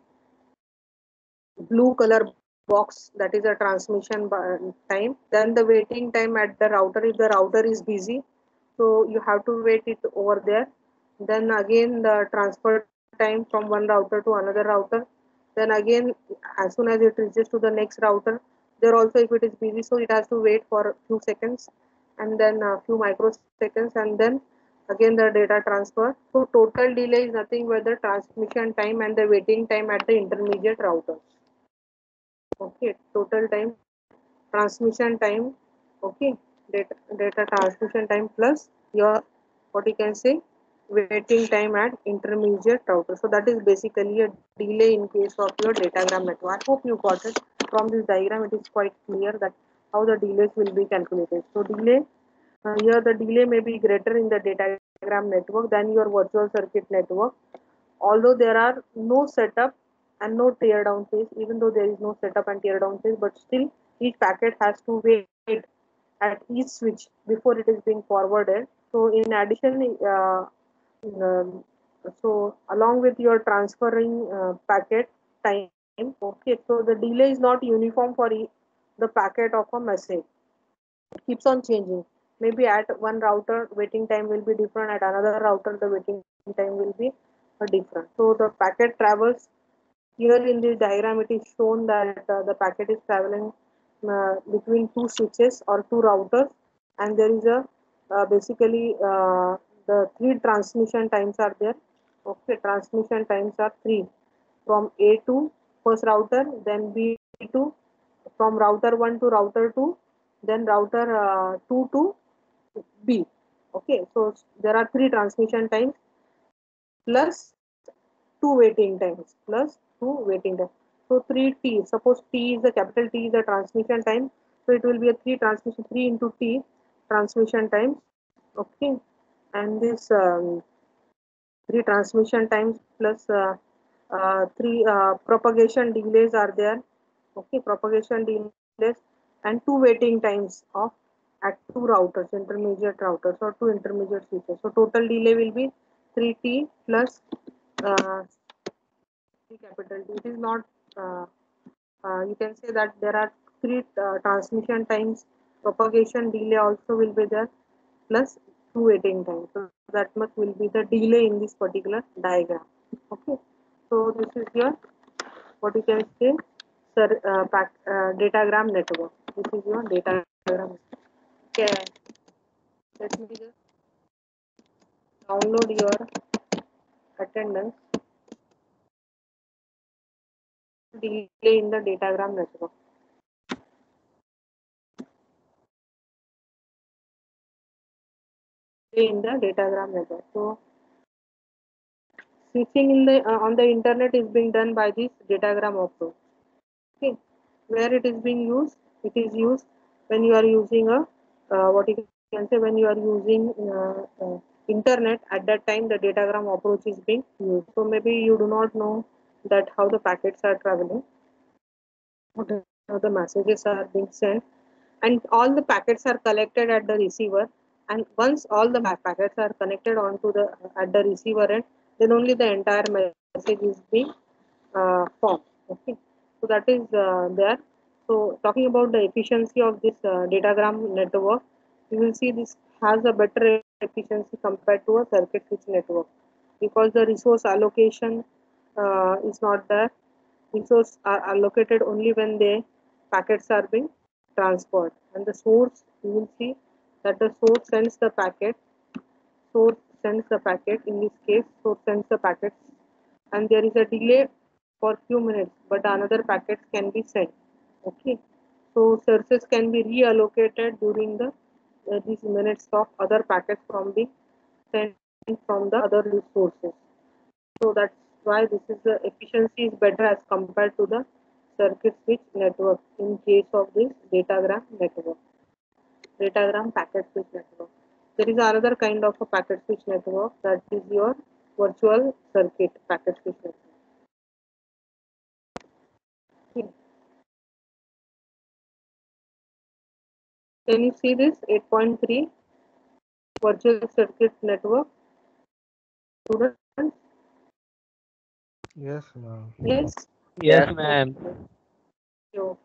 blue color box, that is a transmission time. Then the waiting time at the router, if the router is busy, so you have to wait it over there. Then again the transfer time from one router to another router. Then again, as soon as it reaches to the next router, there also if it is busy, so it has to wait for a few seconds and then a few microseconds, and then again the data transfer. So total delay is nothing but the transmission time and the waiting time at the intermediate routers. Okay, total time, transmission time, okay, data transmission time plus your, what you can say, waiting time at intermediate router. So that is basically a delay in case of your datagram network. I hope you got it. From this diagram it is quite clear that how the delays will be calculated. So delay, here the delay may be greater in the datagram network than your virtual circuit network, although there are no setup and no tear down phase. Even though there is no setup and tear down phase, but still each packet has to wait at each switch before it is being forwarded. So in addition, um, so along with your transferring packet time, okay, so the delay is not uniform for the packet of a message. It keeps on changing. Maybe at one router waiting time will be different, at another router the waiting time will be different. So the packet travels, here in this diagram it is shown that the packet is traveling between two switches or two routers, and there is a basically the three transmission times are there. Okay, transmission times are three, from A to first router, then B to, from router 1 to router 2, then router 2 to B. Okay, so there are three transmission times plus two waiting times, plus two waiting times. So 3T, suppose T is the capital T is the transmission time, so it will be a three into T transmission times. Okay, and this three transmission times plus three propagation delays are there. Okay, propagation delays and two waiting times of at two routers, intermediate routers or two intermediate switches. So total delay will be 3T plus uh, T capital T. It is not, you can say that there are three transmission times, propagation delay also will be there, plus two waiting time. So that much will be the delay in this particular diagram. Okay, so this is your, what you can say, datagram network. This is your datagram. Okay, let me just download your attendance. Delay in the datagram network. Delay in the datagram network. So switching in the on the internet is being done by this datagram approach. Okay, where it is being used? It is used when you are using a what you can say, when you are using internet. At that time, the datagram approach is being used. So maybe you do not know that how the packets are traveling, how the messages are being sent. and all the packets are collected at the receiver. And once all the packets are connected onto the at the receiver end, then only the entire message is being formed. Okay, so that is there. So talking about the efficiency of this datagram network, you will see this has a better efficiency compared to a circuit switch network, because the resource allocation is not there. Resources are allocated only when the packets are being transferred, and the source, you will see that the source sends the packet. Source sends the packet. In this case, source sends the packets, and there is a delay for few minutes, but another packet can be sent. Okay, so sources can be reallocated during the these minutes of other packets from being sent from the other resources. So that's why this is the efficiency is better as compared to the circuit switch network in case of this datagram network, datagram packet switch network. There is another kind of a packet switch network, that is your virtual circuit packet switch network. Okay. Can you see this 8.3 virtual circuit network, students? Yes, ma'am. Yes. Yes, ma'am. So,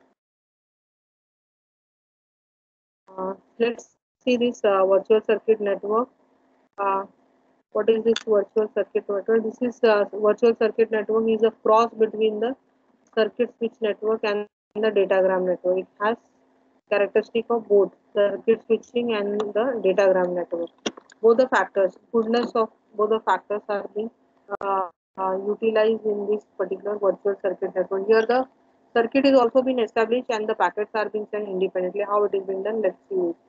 let's see this virtual circuit network. Uh, what is this virtual circuit network? This is virtual circuit network is a cross between the circuit switch network and the datagram network. It has characteristic of both circuit switching and the datagram network. Both the factors, goodness of both the factors are being utilized in this particular virtual circuit network. Here the circuit is also been established and the packets are being sent independently. How it is being done? Let's see it.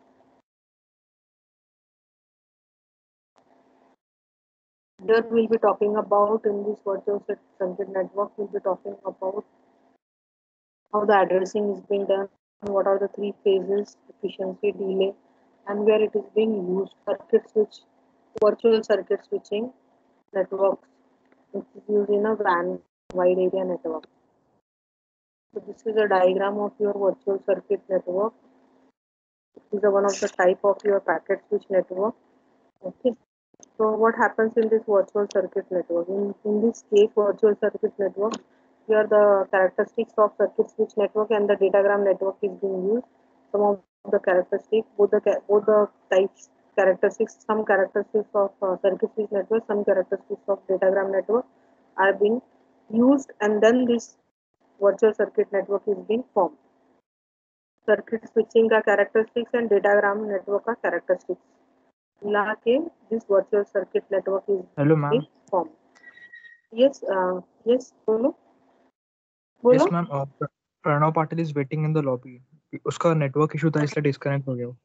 Here we'll be talking about, in this virtual circuit network, we'll be talking about how the addressing is being done, what are the three phases, efficiency, delay, and where it is being used. Circuit switch, virtual circuit switching networks, which is used in a WAN, wide area network. So this is a diagram of your virtual circuit network. This is one of the type of your packet switch network. Okay. So what happens in this virtual circuit network? In this case, virtual circuit network, here the characteristics of circuit switch network and the datagram network is being used. Some of the characteristics, both the types characteristics, some characteristics of circuit switch network, some characteristics of datagram network are being used, and then this virtual circuit network is being formed. Circuit switching का characteristics and datagram network का characteristics मिला के this virtual circuit network is Hello, ma'am. being formed. Yes, yes, बोलो. Yes, ma'am. Pranav Patil is waiting in the lobby. उसका network issue था इसलिए disconnect हो गया वो.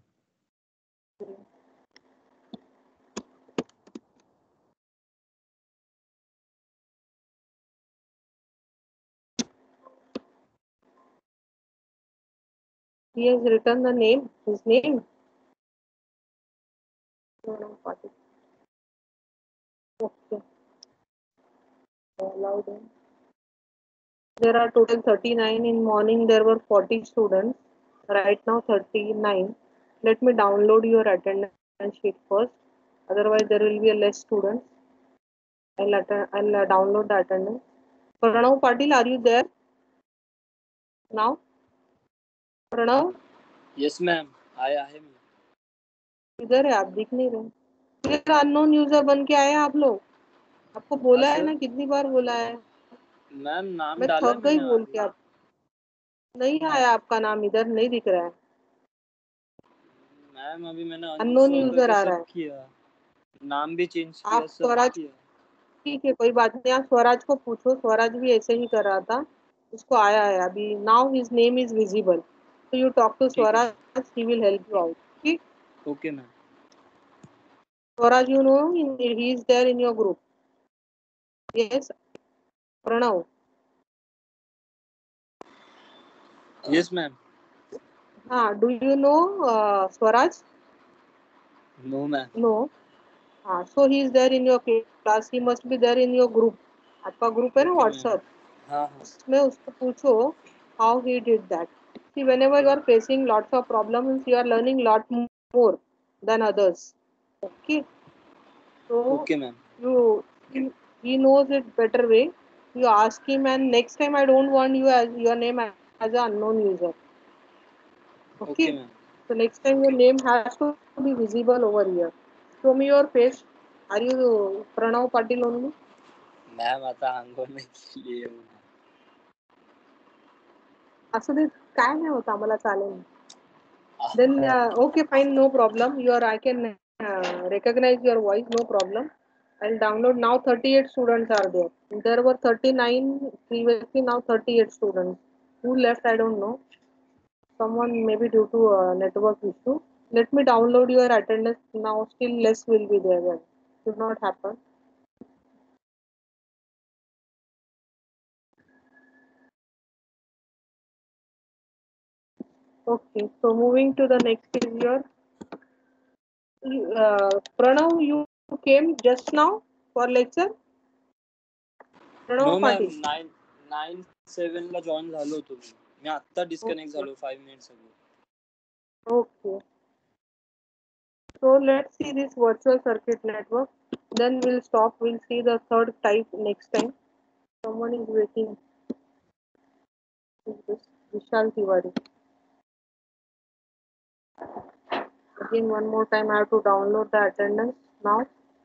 He has written the name, his name. No, Patil. Okay. Allow them. There are total 39. In morning there were 40 students. Right now 39. Let me download your attendance sheet first. Otherwise there will be a less students. I'll download the attendance. Pranav Patil, are you there now? Pranav, Yes, ma'am. आया है मैं. इधर है, आप दिख नहीं रहे. फिर अननोन यूजर बन के आए आप लोग. आपको बोला है ना, कितनी बार बोला है. मैम नाम मैं डाला थक गई मैंने. बोल के. आप नहीं आया, आपका नाम इधर नहीं दिख रहा है. मैम अभी मैंने अननोन uninstall यूजर करके आ रहा सब है. किया. नाम भी चेंज किया, आप सब स्वराज, किया. ठीक है, कोई बात नहीं. आप स्वराज को पूछो, स्वराज भी ऐसे ही कर रहा था, उसको आया है अभी. Now his name is visible, so you talk to Swaraj, he will help you out. ठीक. Okay, ma'am. Swaraj, you know, he is there in your group. Yes, Pranav. Yes, ma'am. Do you know Swaraj? No, ma'am. No. So he is there in your class. He must be there in your group. आपका group है ना Okay, ma'am. WhatsApp, हाँ. उसमें उसको पूछो how he did that. See, whenever you are facing lots of problems, you are learning lot more than others. Okay. So Okay, ma'am. he knows it better way. You ask him, and next time I don't want you as your name as an unknown user. Okay. Okay, ma'am. So next time your name has to be visible over here. Show me your face. Are you Pranav Patil only? Ma'am आता अंघोळ नाही केली आहे. असं ते काय नाही होत आम्हाला चालेल. Then okay, fine, no problem. I can recognize your voice, no problem. I'll download. Now 38 students are there. There were 39 previously, now 38 students. Who left, I don't know. Someone maybe due to network issue. Let me download your attendance now. Still less will be there. Then should not happen. Okay, so moving to the next is your Pranav. You came just now for lecture. No Pranav ma'am Patil. 9:07 ला join झालो होतो मी आता disconnect झालो 5 minutes ago. Okay. So let's see this virtual circuit network. Then we'll stop. We'll see the third type next time. Someone is waiting. Vishal Tiwari. Again, one more time, I have to download the attendance now.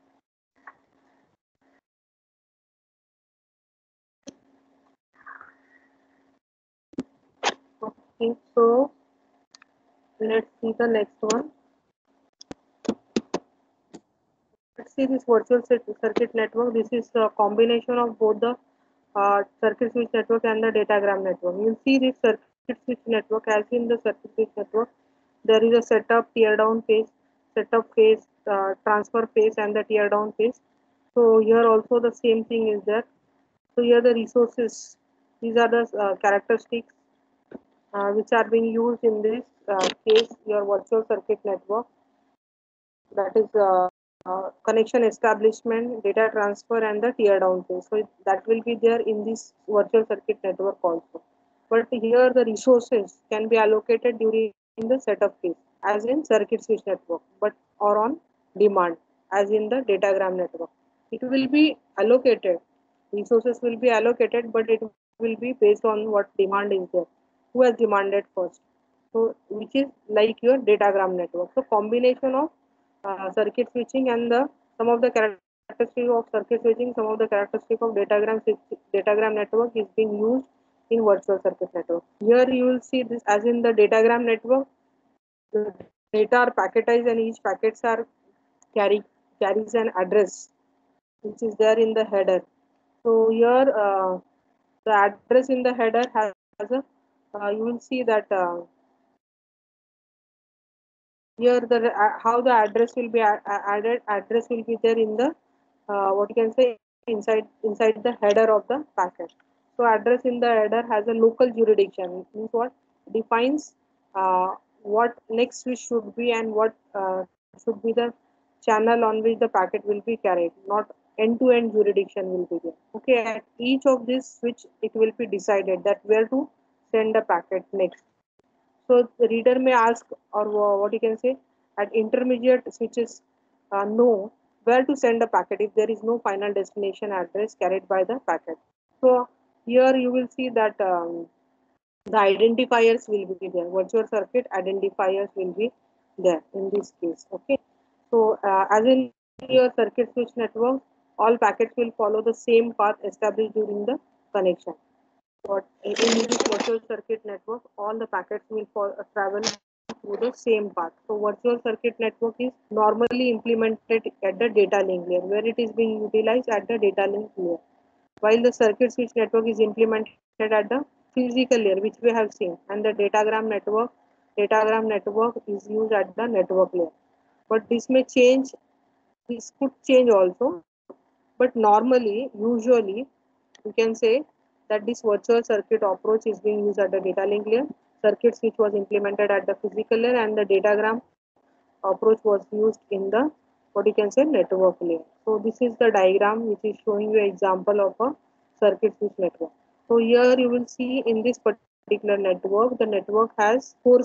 Okay, so let's see the next one. Let's see this virtual circuit network. This is a combination of both the circuit switch network and the datagram network. You'll see this circuit switch network. As in the circuit switch network, there is a setup, tear down phase, setup phase, transfer phase, and the tear down phase. So here also the same thing is there. So here the resources, these are the characteristics which are being used in this case, your virtual circuit network. That is connection establishment, data transfer, and the tear down phase. So that will be there in this virtual circuit network also. But here the resources can be allocated during the setup phase, as in circuit switch network, but or on demand, as in the datagram network. It will be allocated. Resources will be allocated, but it will be based on what demand is there. Who has demanded first? So which is like your datagram network. So combination of circuit switching and the some of the characteristics of circuit switching, some of the characteristics of datagram network is being used in virtual circuit network. Here you will see this as in the datagram network. The data are packetized and each packets are carries an address which is there in the header. So here the address in the header has a you will see that here the how the address will be added. Address will be there in the what you can say inside the header of the packet. So address in the header has a local jurisdiction. Means what defines what next switch should be and what should be the channel on which the packet will be carried. Not end-to-end jurisdiction will be there. Okay, at each of this switch it will be decided that where to send the packet next. So the reader may ask, or what you can say, at intermediate switches, know where to send a packet if there is no final destination address carried by the packet. So here you will see that the identifiers will be there. Virtual circuit identifiers will be there in this case. Okay. So as in your circuit switch network, all packets will follow the same path established during the connection. But in this virtual circuit network, all the packets will travel through the same path. So virtual circuit network is normally implemented at the data link layer, where it is being utilized at the data link layer. While the circuit switch network is implemented at the physical layer, which we have seen, and the datagram network is used at the network layer. But this may change, this could change also. But normally, usually, you can say that this virtual circuit approach is being used at the data link layer. Circuit switch was implemented at the physical layer, and the datagram approach was used in the what you can say network layer. So this is the diagram which is showing you an example of a circuit switch network. So here you will see in this particular particular network, the network has four.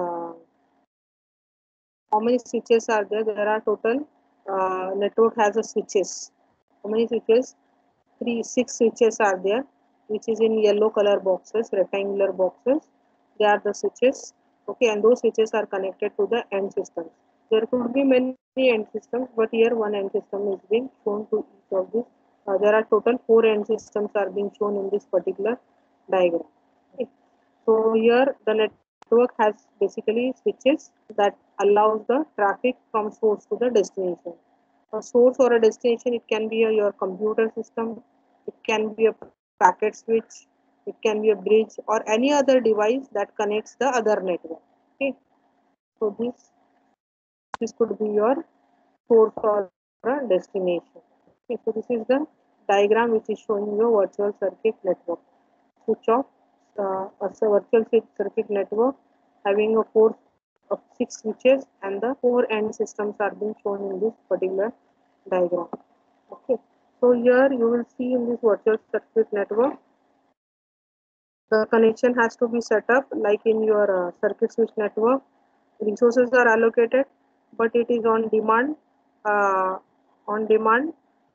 How many switches are there? There are total. Network has a switches. How many switches? Six switches are there, which is in yellow color boxes, rectangular boxes. They are the switches. Okay, and those switches are connected to the end systems. There could be many end systems, but here one end system is being shown to each of these. There are total four end systems are being shown in this particular diagram. Okay. So here the network has basically switches that allows the traffic from source to the destination. A source or a destination, it can be your computer system, it can be a packet switch, it can be a bridge or any other device that connects the other network. Okay, so this could be your source or a destination. Okay, so this is the diagram which is showing you virtual circuit network. Switch off a virtual circuit network having a four of six switches, and the four end systems are being shown in this particular diagram. Okay, so here you will see in this virtual circuit network, the connection has to be set up like in your circuit switch network. Resources are allocated, but it is on demand. On demand,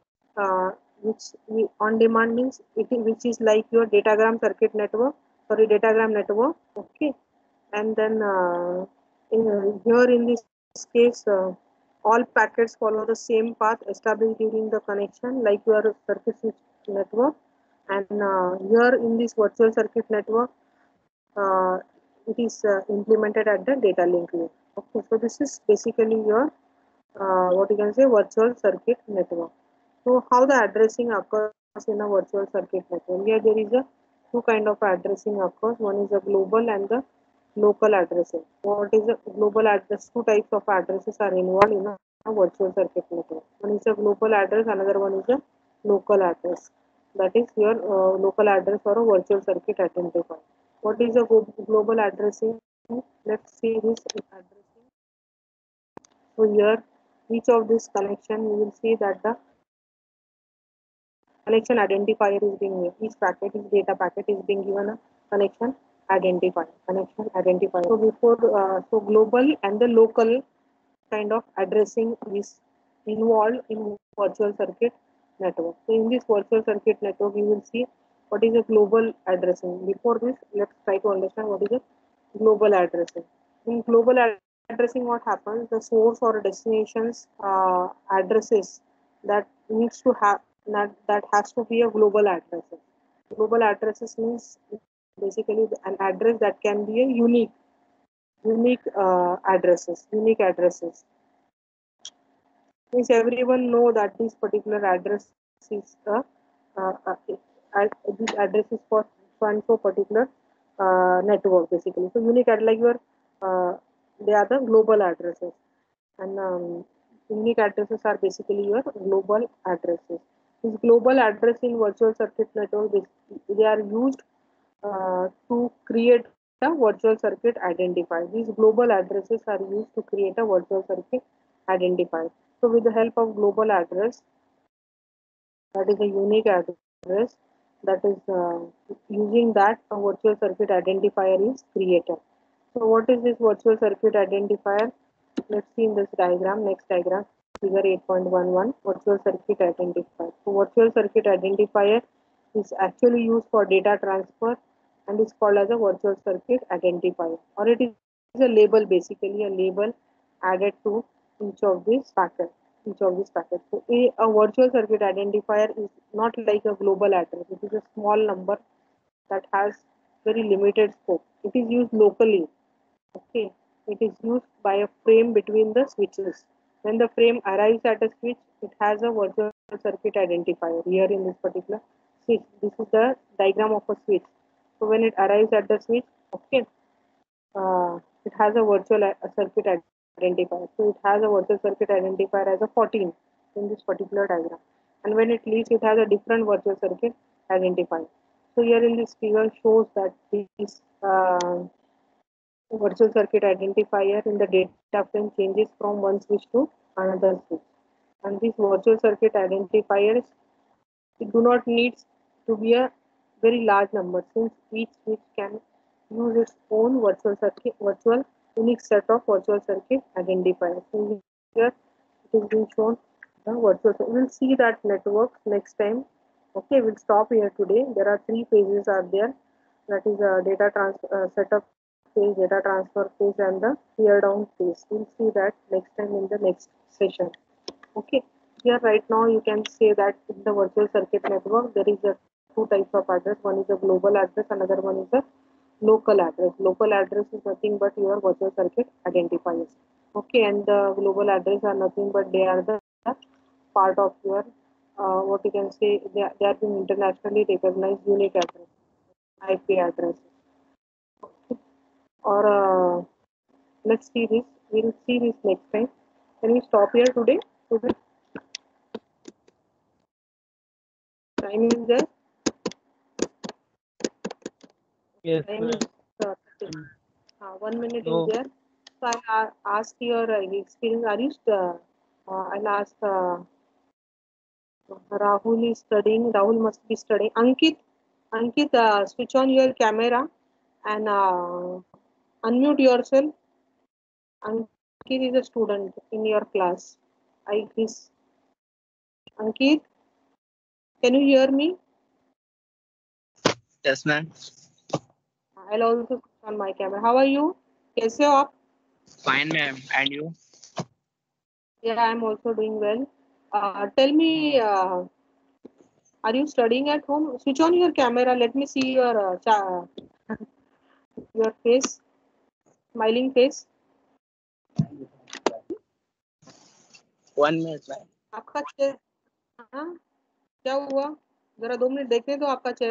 on demand means which is like your datagram circuit network. Sorry, datagram network. Okay, and then here in this case, all packets follow the same path established during the connection, like your circuit switch network. And here in this virtual circuit network, uh, it is implemented at the data link layer. Okay, so this is basically your what you can say virtual circuit network. So how the addressing occurs in a virtual circuit network? Here there is a two kind of addressing occurs. One is a global and the local addressing. What is a global address? Two types of addresses are involved in a virtual circuit network. One is a global address, another one is a local address. That is your local address or a virtual circuit identifier. What is a global addressing? Let's see this addressing. So here, each of this connection, you will see that the connection identifier is being made. Each packet, each data packet is being given a connection identifier. Connection identifier. So before, so global and the local kind of addressing is involved in virtual circuit network. So in this virtual circuit network, you will see what is a global addressing. Before this, let's try to understand what is a global addressing. In global addressing, what happens? The source or destinations addresses that needs to have that has to be a global address. Global addresses means basically an address that can be a unique addresses. Means everyone know that this particular address is this address is for so particular network basically. So unique like your they are the global addresses, and unique addresses are basically your global addresses. This global address in virtual circuit network, they are used to create a virtual circuit identifier. These global addresses are used to create a virtual circuit identifier. So with the help of global address, that is a unique address, that is using that a virtual circuit identifier is created. So what is this virtual circuit identifier? Let's see in this diagram, next diagram, figure 8.11, virtual circuit identifier. So virtual circuit identifier is actually used for data transfer and is called as a virtual circuit identifier, or it is a label, basically a label added to each of these packets. So a virtual circuit identifier is not like a global address. It is a small number that has very limited scope. It is used locally. Okay, it is used by a frame between the switches. When the frame arrives at a switch, it has a virtual circuit identifier. Here in this particular switch, this is the diagram of a switch. So when it arrives at the switch, okay, it has a virtual circuit identifier. So it has a virtual circuit identifier as a 14 in this particular diagram. And when it leaves, it has a different virtual circuit identifier. So here in this figure shows that this virtual circuit identifier in the data frame changes from one switch to another switch. And these virtual circuit identifiers, it do not need to be a very large number, since each switch can use its own virtual unique set of virtual circuit identifiers. So here it is being shown the virtual. We'll see that network next time. Okay, we'll stop here today. There are three phases are there. That is setup phase, data transfer phase, and the tear down phase. We'll see that next time in the next session. Okay. Here right now you can say that in the virtual circuit network there is a two types of address. One is a global address, another one is a local address. Local address is nothing but your virtual circuit identifiers. Okay, and the global address are nothing but they are the part of your what you can say they are being internationally recognized unique address, IP address. Or let's see this. We'll see this next time. Can we stop here today? Today time is there. Yes, Time ma'am. is 1 minute No. is there. So I ask your experience. Are you? I'll ask. Rahul is studying. Rahul must be studying. Ankit, switch on your camera and unmute yourself. Ankit is a student in your class. I guess. Ankit, can you hear me? Yes, ma'am. I'll also switch on my camera. How are you? कैसे हो आप? Fine, ma'am. And you? Yeah, I'm also doing well. Tell me, are you studying at home? Switch on your camera. Let me see your your face, smiling face. 1 minute, ma'am. आपका हाँ क्या हुआ? जरा 2 minute देखने दो आपका चेहरा